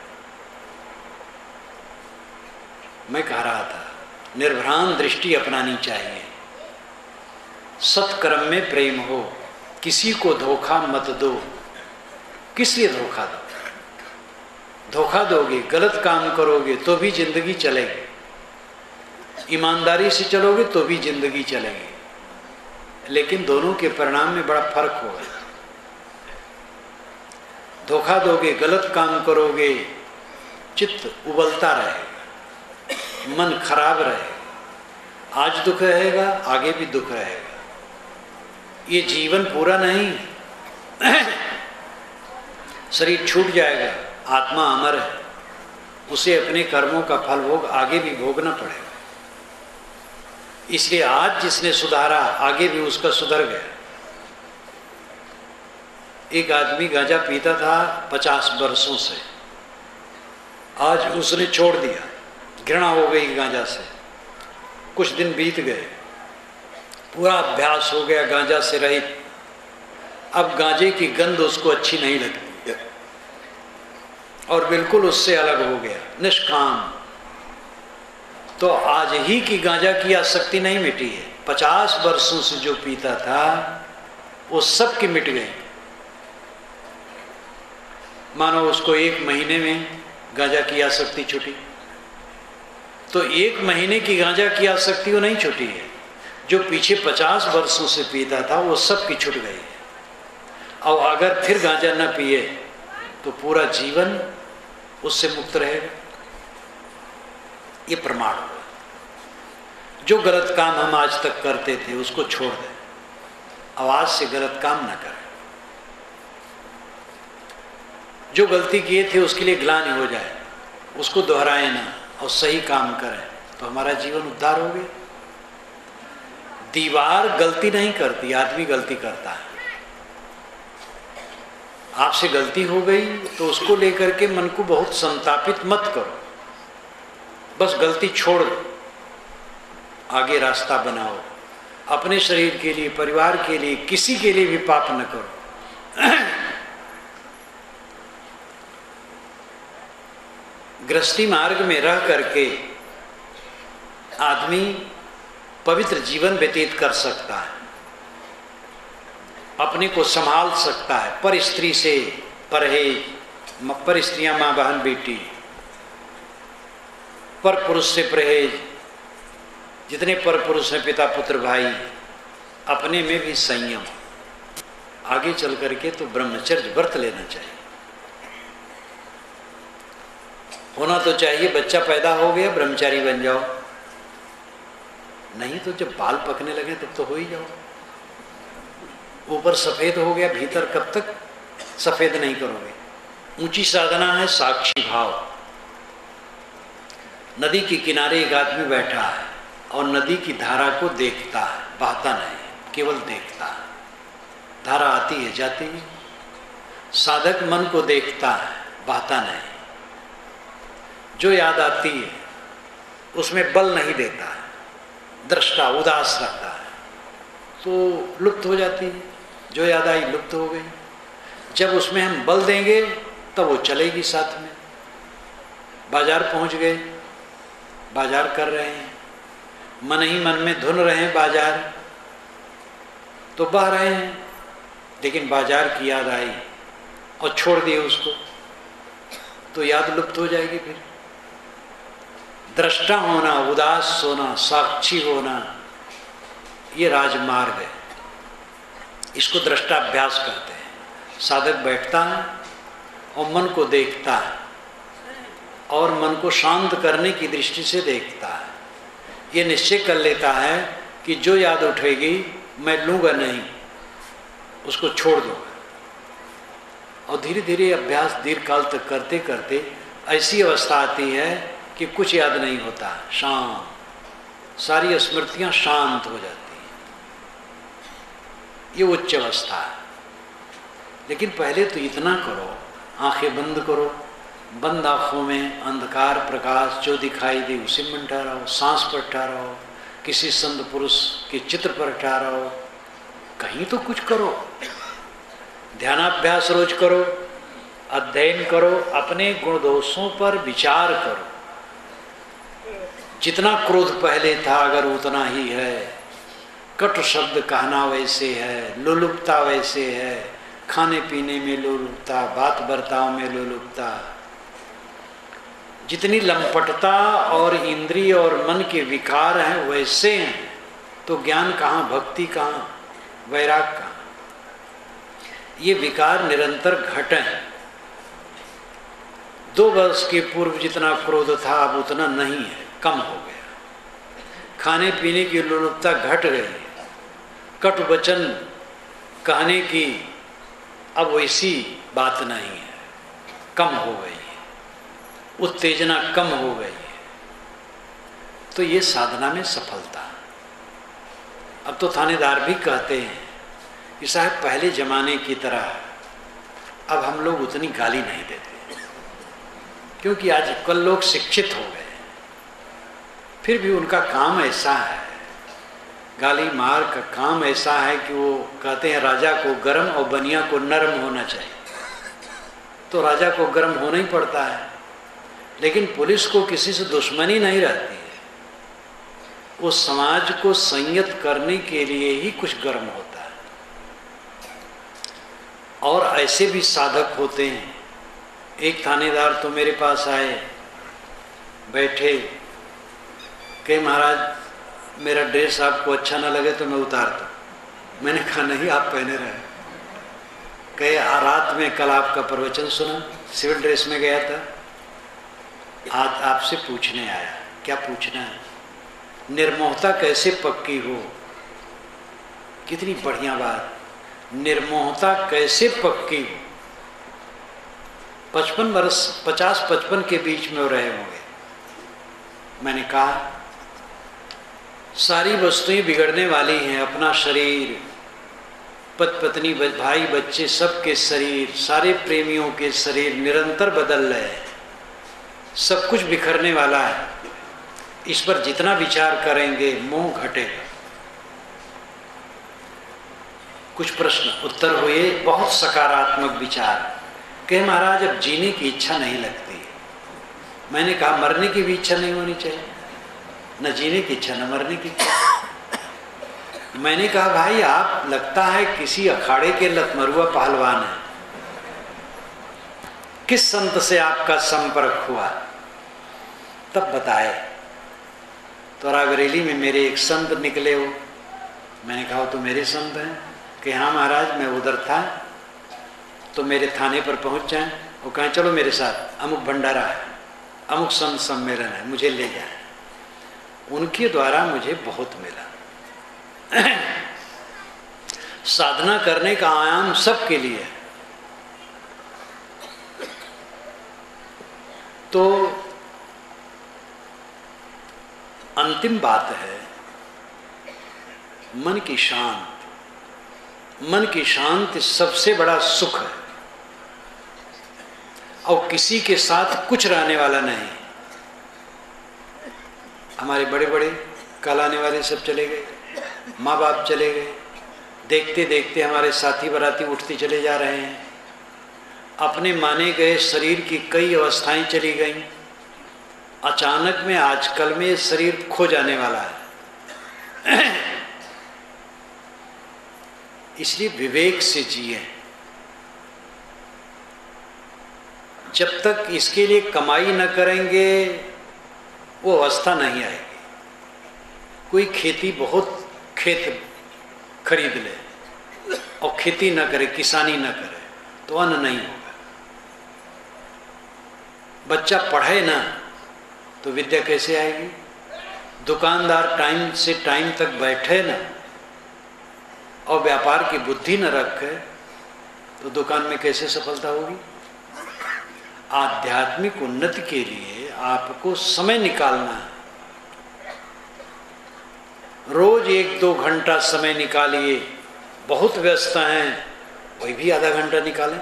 मैं कह रहा था निर्भ्रांत दृष्टि अपनानी चाहिए। सत्कर्म में प्रेम हो, किसी को धोखा मत दो। किस लिए धोखा दो? धोखा दोगे, गलत काम करोगे तो भी जिंदगी चलेगी, ईमानदारी से चलोगे तो भी जिंदगी चलेगी, लेकिन दोनों के परिणाम में बड़ा फर्क होगा। धोखा दोगे, गलत काम करोगे, चित्त उबलता रहेगा, मन खराब रहेगा, आज दुख रहेगा, आगे भी दुख रहेगा। ये जीवन पूरा नहीं, शरीर छूट जाएगा, आत्मा अमर है, उसे अपने कर्मों का फल भोग आगे भी भोगना पड़ेगा। इसलिए आज जिसने सुधारा आगे भी उसका सुधर गया। एक आदमी गांजा पीता था 50 वर्षों से, आज उसने छोड़ दिया, घृणा हो गई गांजा से। कुछ दिन बीत गए, पूरा अभ्यास हो गया गांजा से रहित। अब गांजे की गंध उसको अच्छी नहीं लगती और बिल्कुल उससे अलग हो गया, निष्काम। तो आज ही की गांजा की आसक्ति नहीं मिटी है, 50 वर्षों से जो पीता था वो सब की मिट गई। मानो उसको 1 महीने में गांजा की आसक्ति छूटी, तो 1 महीने की गांजा की आसक्ति वो नहीं छूटी है। जो पीछे 50 वर्षों से पीता था वो सब की छूट गई है। और अगर फिर गांजा न पिए तो पूरा जीवन उससे मुक्त रहेगा। ये प्रमाण हुआ। जो गलत काम हम आज तक करते थे उसको छोड़ दें, आवाज से गलत काम न करें। जो गलती किए थे उसके लिए ग्लानि हो जाए, उसको दोहराएं ना और सही काम करें, तो हमारा जीवन उद्धार हो गया। दीवार गलती नहीं करती, आदमी गलती करता है। आपसे गलती हो गई तो उसको लेकर के मन को बहुत संतापित मत करो, बस गलती छोड़ दो, आगे रास्ता बनाओ। अपने शरीर के लिए, परिवार के लिए, किसी के लिए भी पाप न करो। गृहस्थी मार्ग में रह करके आदमी पवित्र जीवन व्यतीत कर सकता है, अपने को संभाल सकता है। पर स्त्री से परहेज, पर स्त्रियां माँ बहन बेटी, पर पुरुष से परहेज, जितने पर पुरुष हैं पिता पुत्र भाई, अपने में भी संयम। आगे चल करके तो ब्रह्मचर्य व्रत लेना चाहिए। होना तो चाहिए बच्चा पैदा हो गया ब्रह्मचारी बन जाओ, नहीं तो जब बाल पकने लगे तब तो हो ही जाओ। ऊपर सफेद हो गया, भीतर कब तक सफेद नहीं करोगे। ऊंची साधना है साक्षी भाव। नदी के किनारे एक आदमी बैठा है और नदी की धारा को देखता है, बहता नहीं, केवल देखता है। धारा आती है जाती है। साधक मन को देखता है, बहता नहीं। जो याद आती है उसमें बल नहीं देता है, दृष्टा उदास रहता है, तो लुप्त हो जाती है। जो याद आई लुप्त हो गई। जब उसमें हम बल देंगे तब वो चलेगी साथ में। बाजार पहुंच गए, बाजार कर रहे हैं, मन ही मन में धुन रहे हैं बाजार, तो बह रहे हैं, लेकिन बाजार की याद आई और छोड़ दिए उसको, तो याद लुप्त हो जाएगी। फिर दृष्टा होना, उदास होना, साक्षी होना, ये राजमार्ग है। इसको दृष्टाभ्यास कहते हैं। साधक बैठता है और मन को देखता है और मन को शांत करने की दृष्टि से देखता है। ये निश्चय कर लेता है कि जो याद उठेगी मैं लूँगा नहीं, उसको छोड़ दूँगा। और धीरे धीरे अभ्यास दीर्घ काल तक करते करते ऐसी अवस्था आती है कि कुछ याद नहीं होता, शांत, सारी स्मृतियाँ शांत हो जाती हैं। ये उच्च अवस्था है। लेकिन पहले तो इतना करो, आंखें बंद करो, बंद आँखों में अंधकार प्रकाश जो दिखाई दे उसी में ठहराओ, सांस पर ठहराओ, किसी संत पुरुष के चित्र पर ठहराओ, कहीं तो कुछ करो। ध्यानाभ्यास रोज करो, अध्ययन करो, अपने गुण दोषों पर विचार करो। जितना क्रोध पहले था अगर उतना ही है, कट शब्द कहना वैसे है, लोलुपता वैसे है, खाने पीने में लोलुपता, बात बर्ताव में लोलुपता, जितनी लंपटता और इंद्रिय और मन के विकार हैं वैसे हैं, तो ज्ञान कहाँ, भक्ति कहाँ, वैराग कहाँ। ये विकार निरंतर घटें। 2 वर्ष के पूर्व जितना क्रोध था अब उतना नहीं है, कम हो गया। खाने पीने की लोलुपता घट गई, कट वचन कहने की अब वैसी बात नहीं है, कम हो गई है, उत्तेजना कम हो गई है। तो ये साधना में सफलता। अब तो थानेदार भी कहते हैं कि साहब पहले जमाने की तरह अब हम लोग उतनी गाली नहीं देते, क्योंकि आजकल लोग शिक्षित हो गए। फिर भी उनका काम ऐसा है, गाली मार का काम ऐसा है कि वो कहते हैं राजा को गरम और बनिया को नरम होना चाहिए। तो राजा को गरम होना ही पड़ता है, लेकिन पुलिस को किसी से दुश्मनी नहीं रहती है। वो समाज को संयत करने के लिए ही कुछ गर्म होता है। और ऐसे भी साधक होते हैं। एक थानेदार तो मेरे पास आए, बैठे, कहे महाराज मेरा ड्रेस आपको अच्छा ना लगे तो मैं उतार दूँ। मैंने कहा नहीं, आप पहने रहे। कहे रात में कल आपका प्रवचन सुना, सिविल ड्रेस में गया था, आज आपसे पूछने आया। क्या पूछना है? निर्मोहता कैसे पक्की हो? कितनी बढ़िया बात, निर्मोहता कैसे पक्की हो। 55 वर्ष 50-55 के बीच में रहे होंगे। मैंने कहा सारी वस्तुएं बिगड़ने वाली हैं, अपना शरीर, पति पत्नी भाई बच्चे सबके शरीर, सारे प्रेमियों के शरीर निरंतर बदल रहे हैं, सब कुछ बिखरने वाला है। इस पर जितना विचार करेंगे मोह घटेगा। कुछ प्रश्न उत्तर हुए, बहुत सकारात्मक विचार। कहे महाराज अब जीने की इच्छा नहीं लगती। मैंने कहा मरने की भी इच्छा नहीं होनी चाहिए, न जीने की इच्छा न मरने की। मैंने कहा भाई आप लगता है किसी अखाड़े के लतमरुआ पहलवान हैं, किस संत से आपका संपर्क हुआ तब बताए। तो रायबरेली में मेरे एक संत निकले हो। मैंने कहा तो मेरे संत हैं? कि हाँ महाराज मैं उधर था तो मेरे थाने पर पहुंच जाएं। वो कहें चलो मेरे साथ, अमुक भंडारा है, अमुक संत सम्मेलन है, मुझे ले जाए। उनके द्वारा मुझे बहुत मिला। साधना करने का आयाम सबके लिए। तो अंतिम बात है मन की शांति। मन की शांति सबसे बड़ा सुख है और किसी के साथ कुछ रहने वाला नहीं। हमारे बड़े बड़े कल आने वाले सब चले गए, माँ बाप चले गए, देखते देखते हमारे साथी बराती उठते चले जा रहे हैं। अपने माने गए शरीर की कई अवस्थाएं चली गईं। अचानक में आजकल में शरीर खो जाने वाला है। इसलिए विवेक से जिए। जब तक इसके लिए कमाई न करेंगे वो अवस्था नहीं आएगी। कोई खेती बहुत खेत खरीद ले और खेती न करे, किसानी न करे तो अन्न नहीं होगा। बच्चा पढ़े ना तो विद्या कैसे आएगी? दुकानदार टाइम से टाइम तक बैठे ना और व्यापार की बुद्धि न रखे तो दुकान में कैसे सफलता होगी? आध्यात्मिक उन्नति के लिए आपको समय निकालना है। रोज 1-2 घंटा समय निकालिए। बहुत व्यस्त हैं, वही भी आधा घंटा निकालें।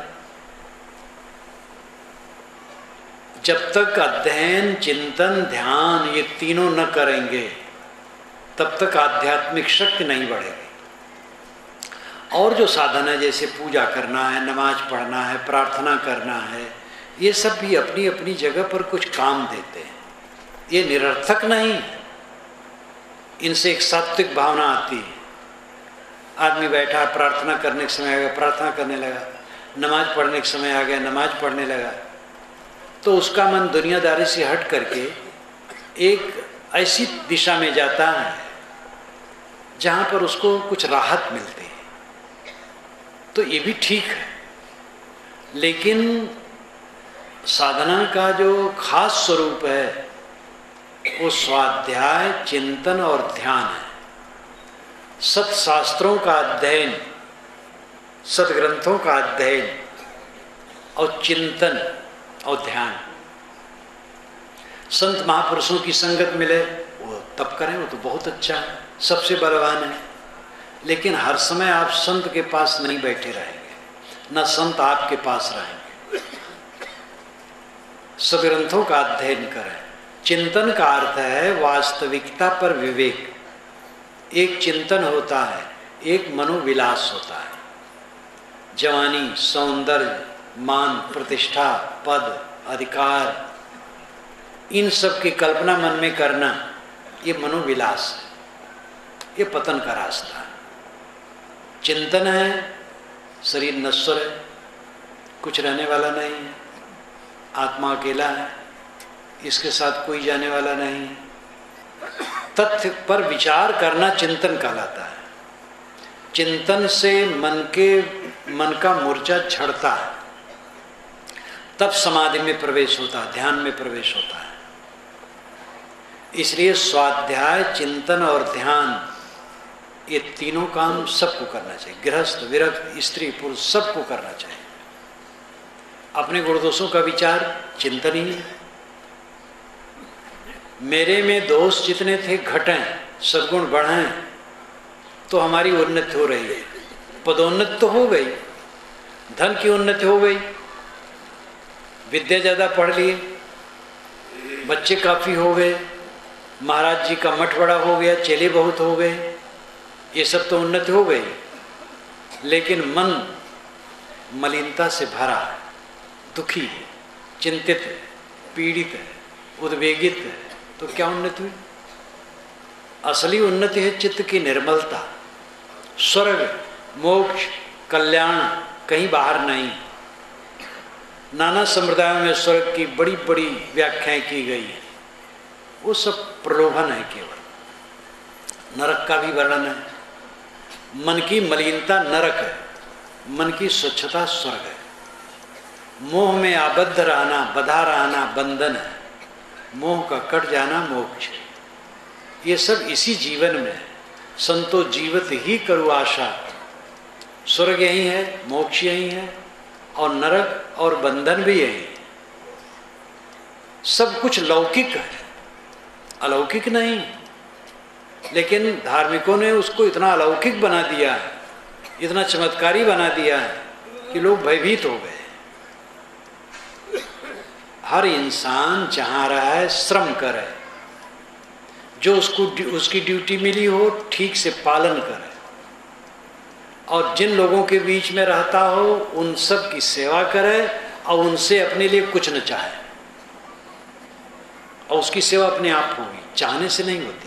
जब तक अध्ययन, चिंतन, ध्यान ये तीनों न करेंगे तब तक आध्यात्मिक शक्ति नहीं बढ़ेगी। और जो साधन है जैसे पूजा करना है, नमाज पढ़ना है, प्रार्थना करना है, ये सब भी अपनी अपनी जगह पर कुछ काम देते हैं। ये निरर्थक नहीं है। इनसे एक सात्विक भावना आती है। आदमी बैठा प्रार्थना करने के समय आ गया, प्रार्थना करने लगा, नमाज पढ़ने के समय आ गया, नमाज पढ़ने लगा, तो उसका मन दुनियादारी से हट करके एक ऐसी दिशा में जाता है जहाँ पर उसको कुछ राहत मिलती है। तो ये भी ठीक है, लेकिन साधना का जो खास स्वरूप है वो स्वाध्याय, चिंतन और ध्यान है। सत्शास्त्रों का अध्ययन, सदग्रंथों का अध्ययन और चिंतन और ध्यान। संत महापुरुषों की संगत मिले वो तब करें, वो तो बहुत अच्छा है, सबसे बलवान है। लेकिन हर समय आप संत के पास नहीं बैठे रहेंगे, न संत आपके पास रहेंगे। सदग्रंथों का अध्ययन करें। चिंतन का अर्थ है वास्तविकता पर विवेक। एक चिंतन होता है, एक मनोविलास होता है। जवानी, सौंदर्य, मान, प्रतिष्ठा, पद, अधिकार, इन सब की कल्पना मन में करना, ये मनोविलास है, ये पतन का रास्ता है। चिंतन है, शरीर नश्वर है, कुछ रहने वाला नहीं है, आत्मा अकेला है, इसके साथ कोई जाने वाला नहीं है। तथ्य पर विचार करना चिंतन कहलाता है। चिंतन से मन का मूर्छा झड़ता है, तब समाधि में प्रवेश होता है, ध्यान में प्रवेश होता है। इसलिए स्वाध्याय, चिंतन और ध्यान, ये तीनों काम सबको करना चाहिए। गृहस्थ, विरक्त, स्त्री, पुरुष सबको करना चाहिए। अपने गुण दोषों का विचार चिंतन ही है। मेरे में दोष जितने थे घटें, सद्गुण बढ़ें तो हमारी उन्नति हो रही है। पदोन्नति तो हो गई, धन की उन्नति हो गई, विद्या ज़्यादा पढ़ लिए, बच्चे काफ़ी हो गए, महाराज जी का मठ बड़ा हो गया, चेले बहुत हो गए, ये सब तो उन्नति हो गई। लेकिन मन मलिनता से भरा है, दुखी है, चिंतित है, पीड़ित है, उद्वेगित है, तो क्या उन्नति हुई? असली उन्नति है चित्त की निर्मलता। स्वर्ग, मोक्ष, कल्याण कहीं बाहर नहीं। नाना संप्रदायों में स्वर्ग की बड़ी बड़ी व्याख्याएं की गई है, वो सब प्रलोभन है केवल। नरक का भी वर्णन है। मन की मलिनता नरक है, मन की स्वच्छता स्वर्ग है। मोह में आबद्ध रहना, बधा रहना बंधन है, मोह का कट जाना मोक्ष है। ये सब इसी जीवन में है। संतो जीवत ही करु आशा, स्वर्ग यही है, मोक्ष यही है, और नरक और बंधन भी यही है। सब कुछ लौकिक है, अलौकिक नहीं। लेकिन धार्मिकों ने उसको इतना अलौकिक बना दिया है, इतना चमत्कारी बना दिया है कि लोग भयभीत हो गए। हर इंसान चाह रहा है श्रम करे, जो उसको उसकी ड्यूटी मिली हो ठीक से पालन करे, और जिन लोगों के बीच में रहता हो उन सब की सेवा करे, और उनसे अपने लिए कुछ न चाहे। और उसकी सेवा अपने आप होगी, चाहने से नहीं होती।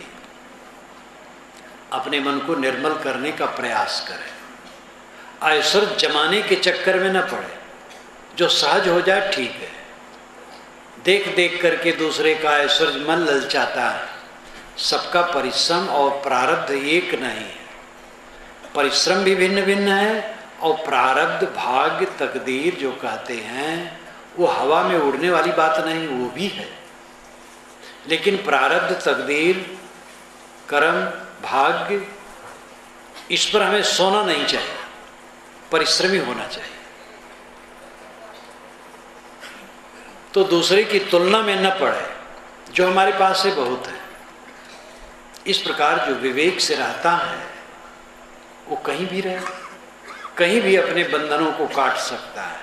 अपने मन को निर्मल करने का प्रयास करे, ऐश्वर्य जमाने के चक्कर में न पड़े, जो सहज हो जाए ठीक है। देख देख करके दूसरे का ऐश्वर्य मन ललचाता है। सबका परिश्रम और प्रारब्ध एक नहीं है, परिश्रम भी भिन्न भिन्न है, और प्रारब्ध, भाग्य, तकदीर जो कहते हैं वो हवा में उड़ने वाली बात नहीं, वो भी है। लेकिन प्रारब्ध, तकदीर, कर्म, भाग्य, इस पर हमें सोना नहीं चाहिए, परिश्रमी होना चाहिए। तो दूसरे की तुलना में न पड़े, जो हमारे पास है बहुत है। इस प्रकार जो विवेक से रहता है वो कहीं भी रहे, कहीं भी अपने बंधनों को काट सकता है।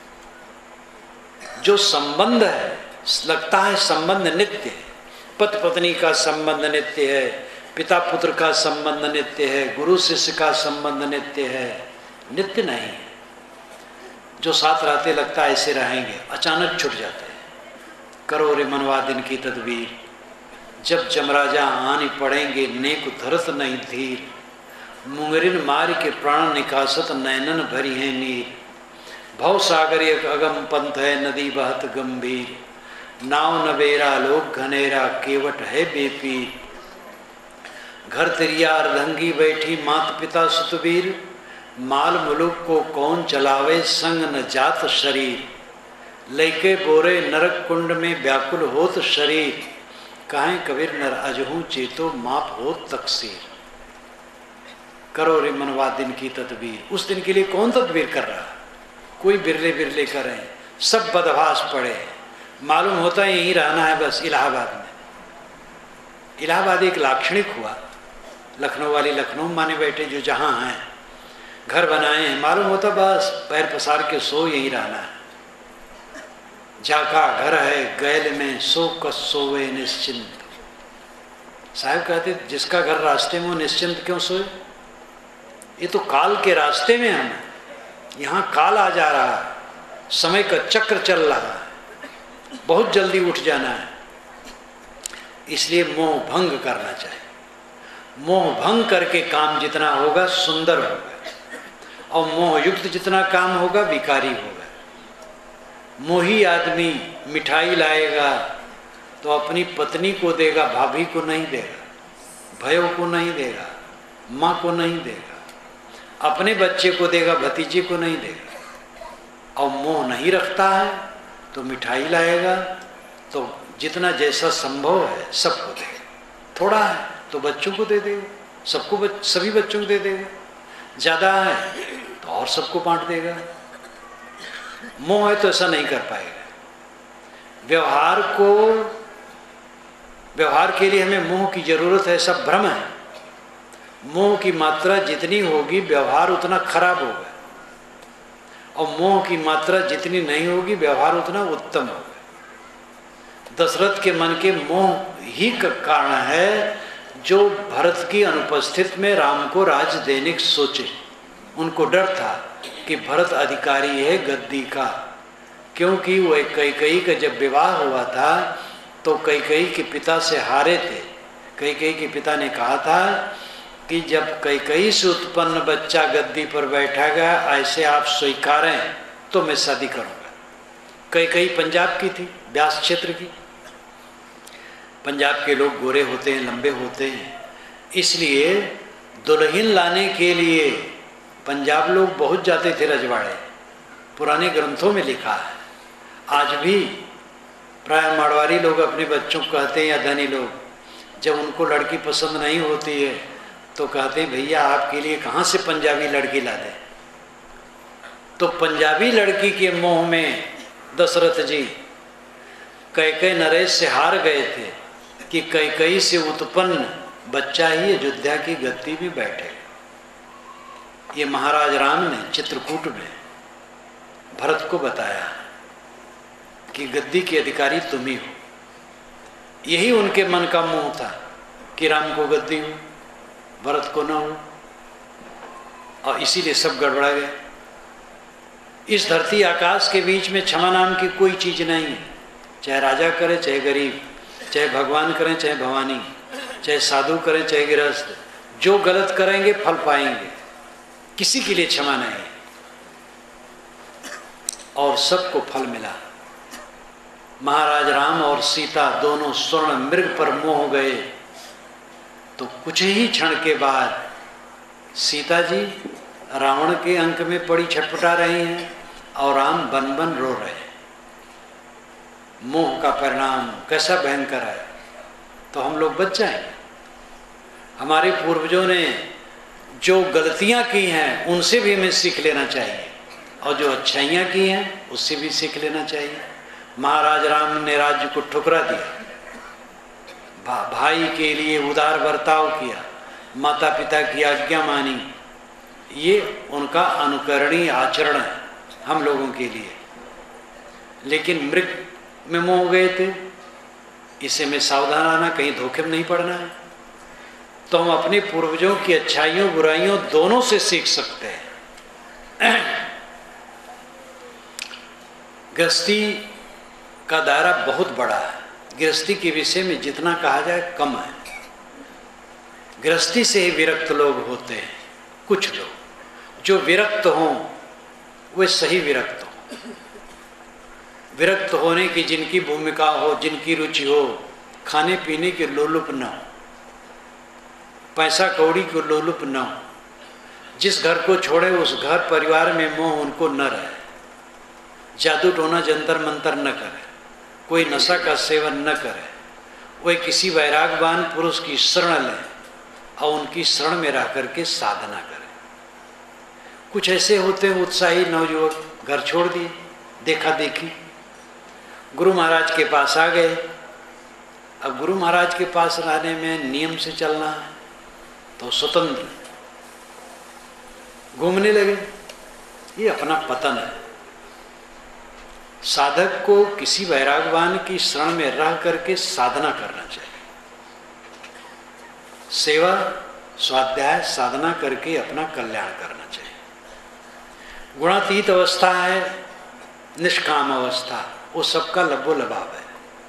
जो संबंध है, लगता है संबंध नित्य है, पति पत्नी का संबंध नित्य है, पिता पुत्र का संबंध नित्य है, गुरु शिष्य का संबंध नित्य है, नित्य नहीं है। जो साथ रहते लगता है ऐसे रहेंगे, अचानक छूट जाते हैं। करो रे मनवा दिन की तदबीर, जब जमराजा आनी पड़ेंगे नेक धरत नहीं धीर। मुंगरिन मार के प्राण निकासत नैनन भरी है नीर। भव सागर एक अगम पंथ है नदी बहत गंभीर। नाव नबेरा लोग घनेरा केवट है बेपीर। घर तिरिया अर्धंगी बैठी मात पिता सुतबीर। माल मुलुक को कौन चलावे संग न जात शरीर। लैके बोरे नरक कुंड में व्याकुल होत शरीर। काहे कबीर नर अजहू चेतो माप हो तकसीर। करो रे मनवा दिन की तदबीर। उस दिन के लिए कौन तदबीर कर रहा? कोई बिरले बिरले करें, सब बदभास पड़े। मालूम होता है यहीं रहना है बस इलाहाबाद में। इलाहाबाद एक लाक्षणिक हुआ, लखनऊ वाली लखनऊ माने बैठे जो जहाँ हैं, घर बनाए हैं, मालूम होता बस पैर पसार के सो यहीं रहना है। जाका घर है गैल में सो कस सोवे निश्चिंत। साहब कहते जिसका घर रास्ते में वो निश्चिंत क्यों सोए? ये तो काल के रास्ते में हम, यहाँ काल आ जा रहा है, समय का चक्र चल रहा है, बहुत जल्दी उठ जाना है। इसलिए मोह भंग करना चाहिए। मोह भंग करके काम जितना होगा सुंदर होगा, और मोह युक्त जितना काम होगा विकारी होगा। मोही आदमी मिठाई लाएगा तो अपनी पत्नी को देगा, भाभी को नहीं देगा, भयो को नहीं देगा, माँ को नहीं देगा, अपने बच्चे को देगा, भतीजे को नहीं देगा। और मोह नहीं रखता है तो मिठाई लाएगा तो जितना जैसा संभव है सबको देगा। थोड़ा है तो बच्चों को दे देगा, सबको सभी बच्चों को दे देगा। ज़्यादा है तो और सबको बांट देगा। मोह है तो ऐसा नहीं कर पाएगा। व्यवहार के लिए हमें मोह की जरूरत है, सब भ्रम है। मोह की मात्रा जितनी होगी व्यवहार उतना खराब होगा, और मोह की मात्रा जितनी नहीं होगी व्यवहार उतना उत्तम होगा। दशरथ के मन के मोह ही का कारण है जो भरत की अनुपस्थित में राम को राज देने की सोचे। उनको डर था कि भरत अधिकारी है गद्दी का, क्योंकि वो कैकेयी का जब विवाह हुआ था तो कैकेयी के पिता से हारे थे। कैकेयी के पिता ने कहा था कि जब कैकेयी से उत्पन्न बच्चा गद्दी पर बैठेगा ऐसे आप स्वीकारें तो मैं शादी करूंगा। कैकेयी पंजाब की थी, ब्यास क्षेत्र की। पंजाब के लोग गोरे होते हैं, लंबे होते हैं, इसलिए दुल्हन लाने के लिए पंजाब लोग बहुत जाते थे रजवाड़े। पुराने ग्रंथों में लिखा है। आज भी प्राय मारवाड़ी लोग अपने बच्चों को कहते हैं, या धनी लोग, जब उनको लड़की पसंद नहीं होती है तो कहते हैं भैया आपके लिए कहाँ से पंजाबी लड़की ला दे। तो पंजाबी लड़की के मोह में दशरथ जी कैकेयी नरेश से हार गए थे कि कैकेयी से उत्पन्न बच्चा ही अयोध्या की गद्दी में बैठे। ये महाराज राम ने चित्रकूट में भरत को बताया कि गद्दी के अधिकारी तुम ही हो। यही उनके मन का मोह था कि राम को गद्दी हो, भरत को न हो, और इसीलिए सब गड़बड़ा गया। इस धरती आकाश के बीच में क्षमा नाम की कोई चीज नहीं है। चाहे राजा करे चाहे गरीब, चाहे भगवान करें चाहे भवानी, चाहे साधु करें चाहे गृहस्थ, जो गलत करेंगे फल पाएंगे। किसी के लिए क्षमा नहीं, और सबको फल मिला। महाराज राम और सीता दोनों स्वर्ण मृग पर मोह गए तो कुछ ही क्षण के बाद सीता जी रावण के अंक में पड़ी छटपटा रही हैं और राम बन बन रो रहे हैं। मोह का परिणाम कैसा भयंकर है, तो हम लोग बच जाएंगे। हमारे पूर्वजों ने जो गलतियां की हैं उनसे भी हमें सीख लेना चाहिए, और जो अच्छाइयाँ की हैं उससे भी सीख लेना चाहिए। महाराज राम ने राज्य को ठुकरा दिया, भाई के लिए उदार बर्ताव किया, माता पिता की आज्ञा मानी, ये उनका अनुकरणीय आचरण है हम लोगों के लिए। लेकिन मृग में मोह गए थे, इसे में सावधान रहना, कहीं धोखे में नहीं पड़ना है। तो हम अपने पूर्वजों की अच्छाइयों बुराइयों दोनों से सीख सकते हैं। गृहस्थी का दायरा बहुत बड़ा है। गृहस्थी के विषय में जितना कहा जाए कम है। गृहस्थी से ही विरक्त लोग होते हैं। कुछ लोग जो विरक्त हों वे सही विरक्त हों। विरक्त होने की जिनकी भूमिका हो, जिनकी रुचि हो, खाने पीने के लोलुप न हो, पैसा कौड़ी को लोलुप न हो, जिस घर को छोड़े उस घर परिवार में मोह उनको न रहे, जादू टोना जंतर मंतर न करे, कोई नशा का सेवन न करे, वे किसी वैरागवान पुरुष की शरण लें और उनकी शरण में रह करके साधना करें। कुछ ऐसे होते हैं उत्साही नवयुवक, घर छोड़ दिए, देखा देखी, गुरु महाराज के पास आ गए। अब गुरु महाराज के पास रहने में नियम से चलना है तो स्वतंत्र घूमने लगे, ये अपना पतन है। साधक को किसी वैरागवान की शरण में रह करके साधना करना चाहिए। सेवा स्वाध्याय साधना करके अपना कल्याण करना चाहिए। गुणातीत अवस्था है, निष्काम अवस्था, वो सबका लबो लबाव है।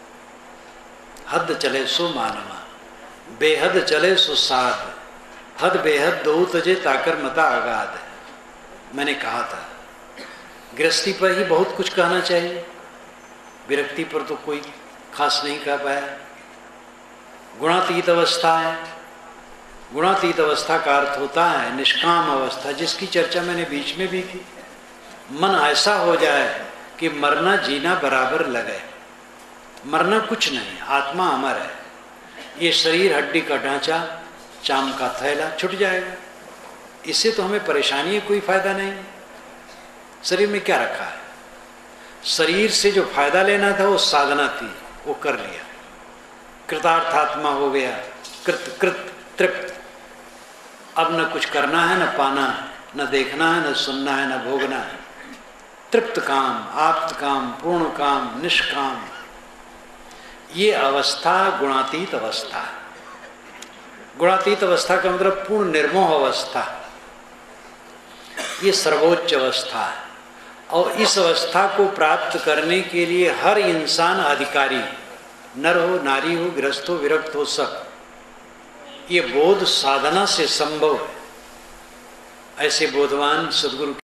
हद चले सो मानवा, बेहद चले सो साध, हद बेहद दो तजे ताकर मता आगाध। मैंने कहा था गृहस्थी पर ही बहुत कुछ कहना चाहिए, विरक्ति पर तो कोई खास नहीं कह पाया। गुणातीत अवस्था है। गुणातीत अवस्था का अर्थ होता है निष्काम अवस्था, जिसकी चर्चा मैंने बीच में भी की। मन ऐसा हो जाए कि मरना जीना बराबर लगे। मरना कुछ नहीं, आत्मा अमर है। ये शरीर हड्डी का ढांचा, चाम का थैला छूट जाएगा। इससे तो हमें परेशानी है, कोई फायदा नहीं। शरीर में क्या रखा है? शरीर से जो फायदा लेना था वो साधना थी, वो कर लिया, कृतार्थात्मा हो गया, कृत कृत तृप्त। अब न कुछ करना है, न पाना, न देखना है, न सुनना है, न भोगना है। तृप्त काम, आप्त काम, पूर्ण काम, निष्काम, ये अवस्था गुणातीत अवस्था है। गुणातीत अवस्था का मतलब पूर्ण निर्मोह अवस्था, ये सर्वोच्च अवस्था है। और इस अवस्था को प्राप्त करने के लिए हर इंसान अधिकारी, नर हो, नारी हो, गृहस्थ हो, विरक्त हो, सब, ये बोध साधना से संभव। ऐसे बोधवान सदगुरु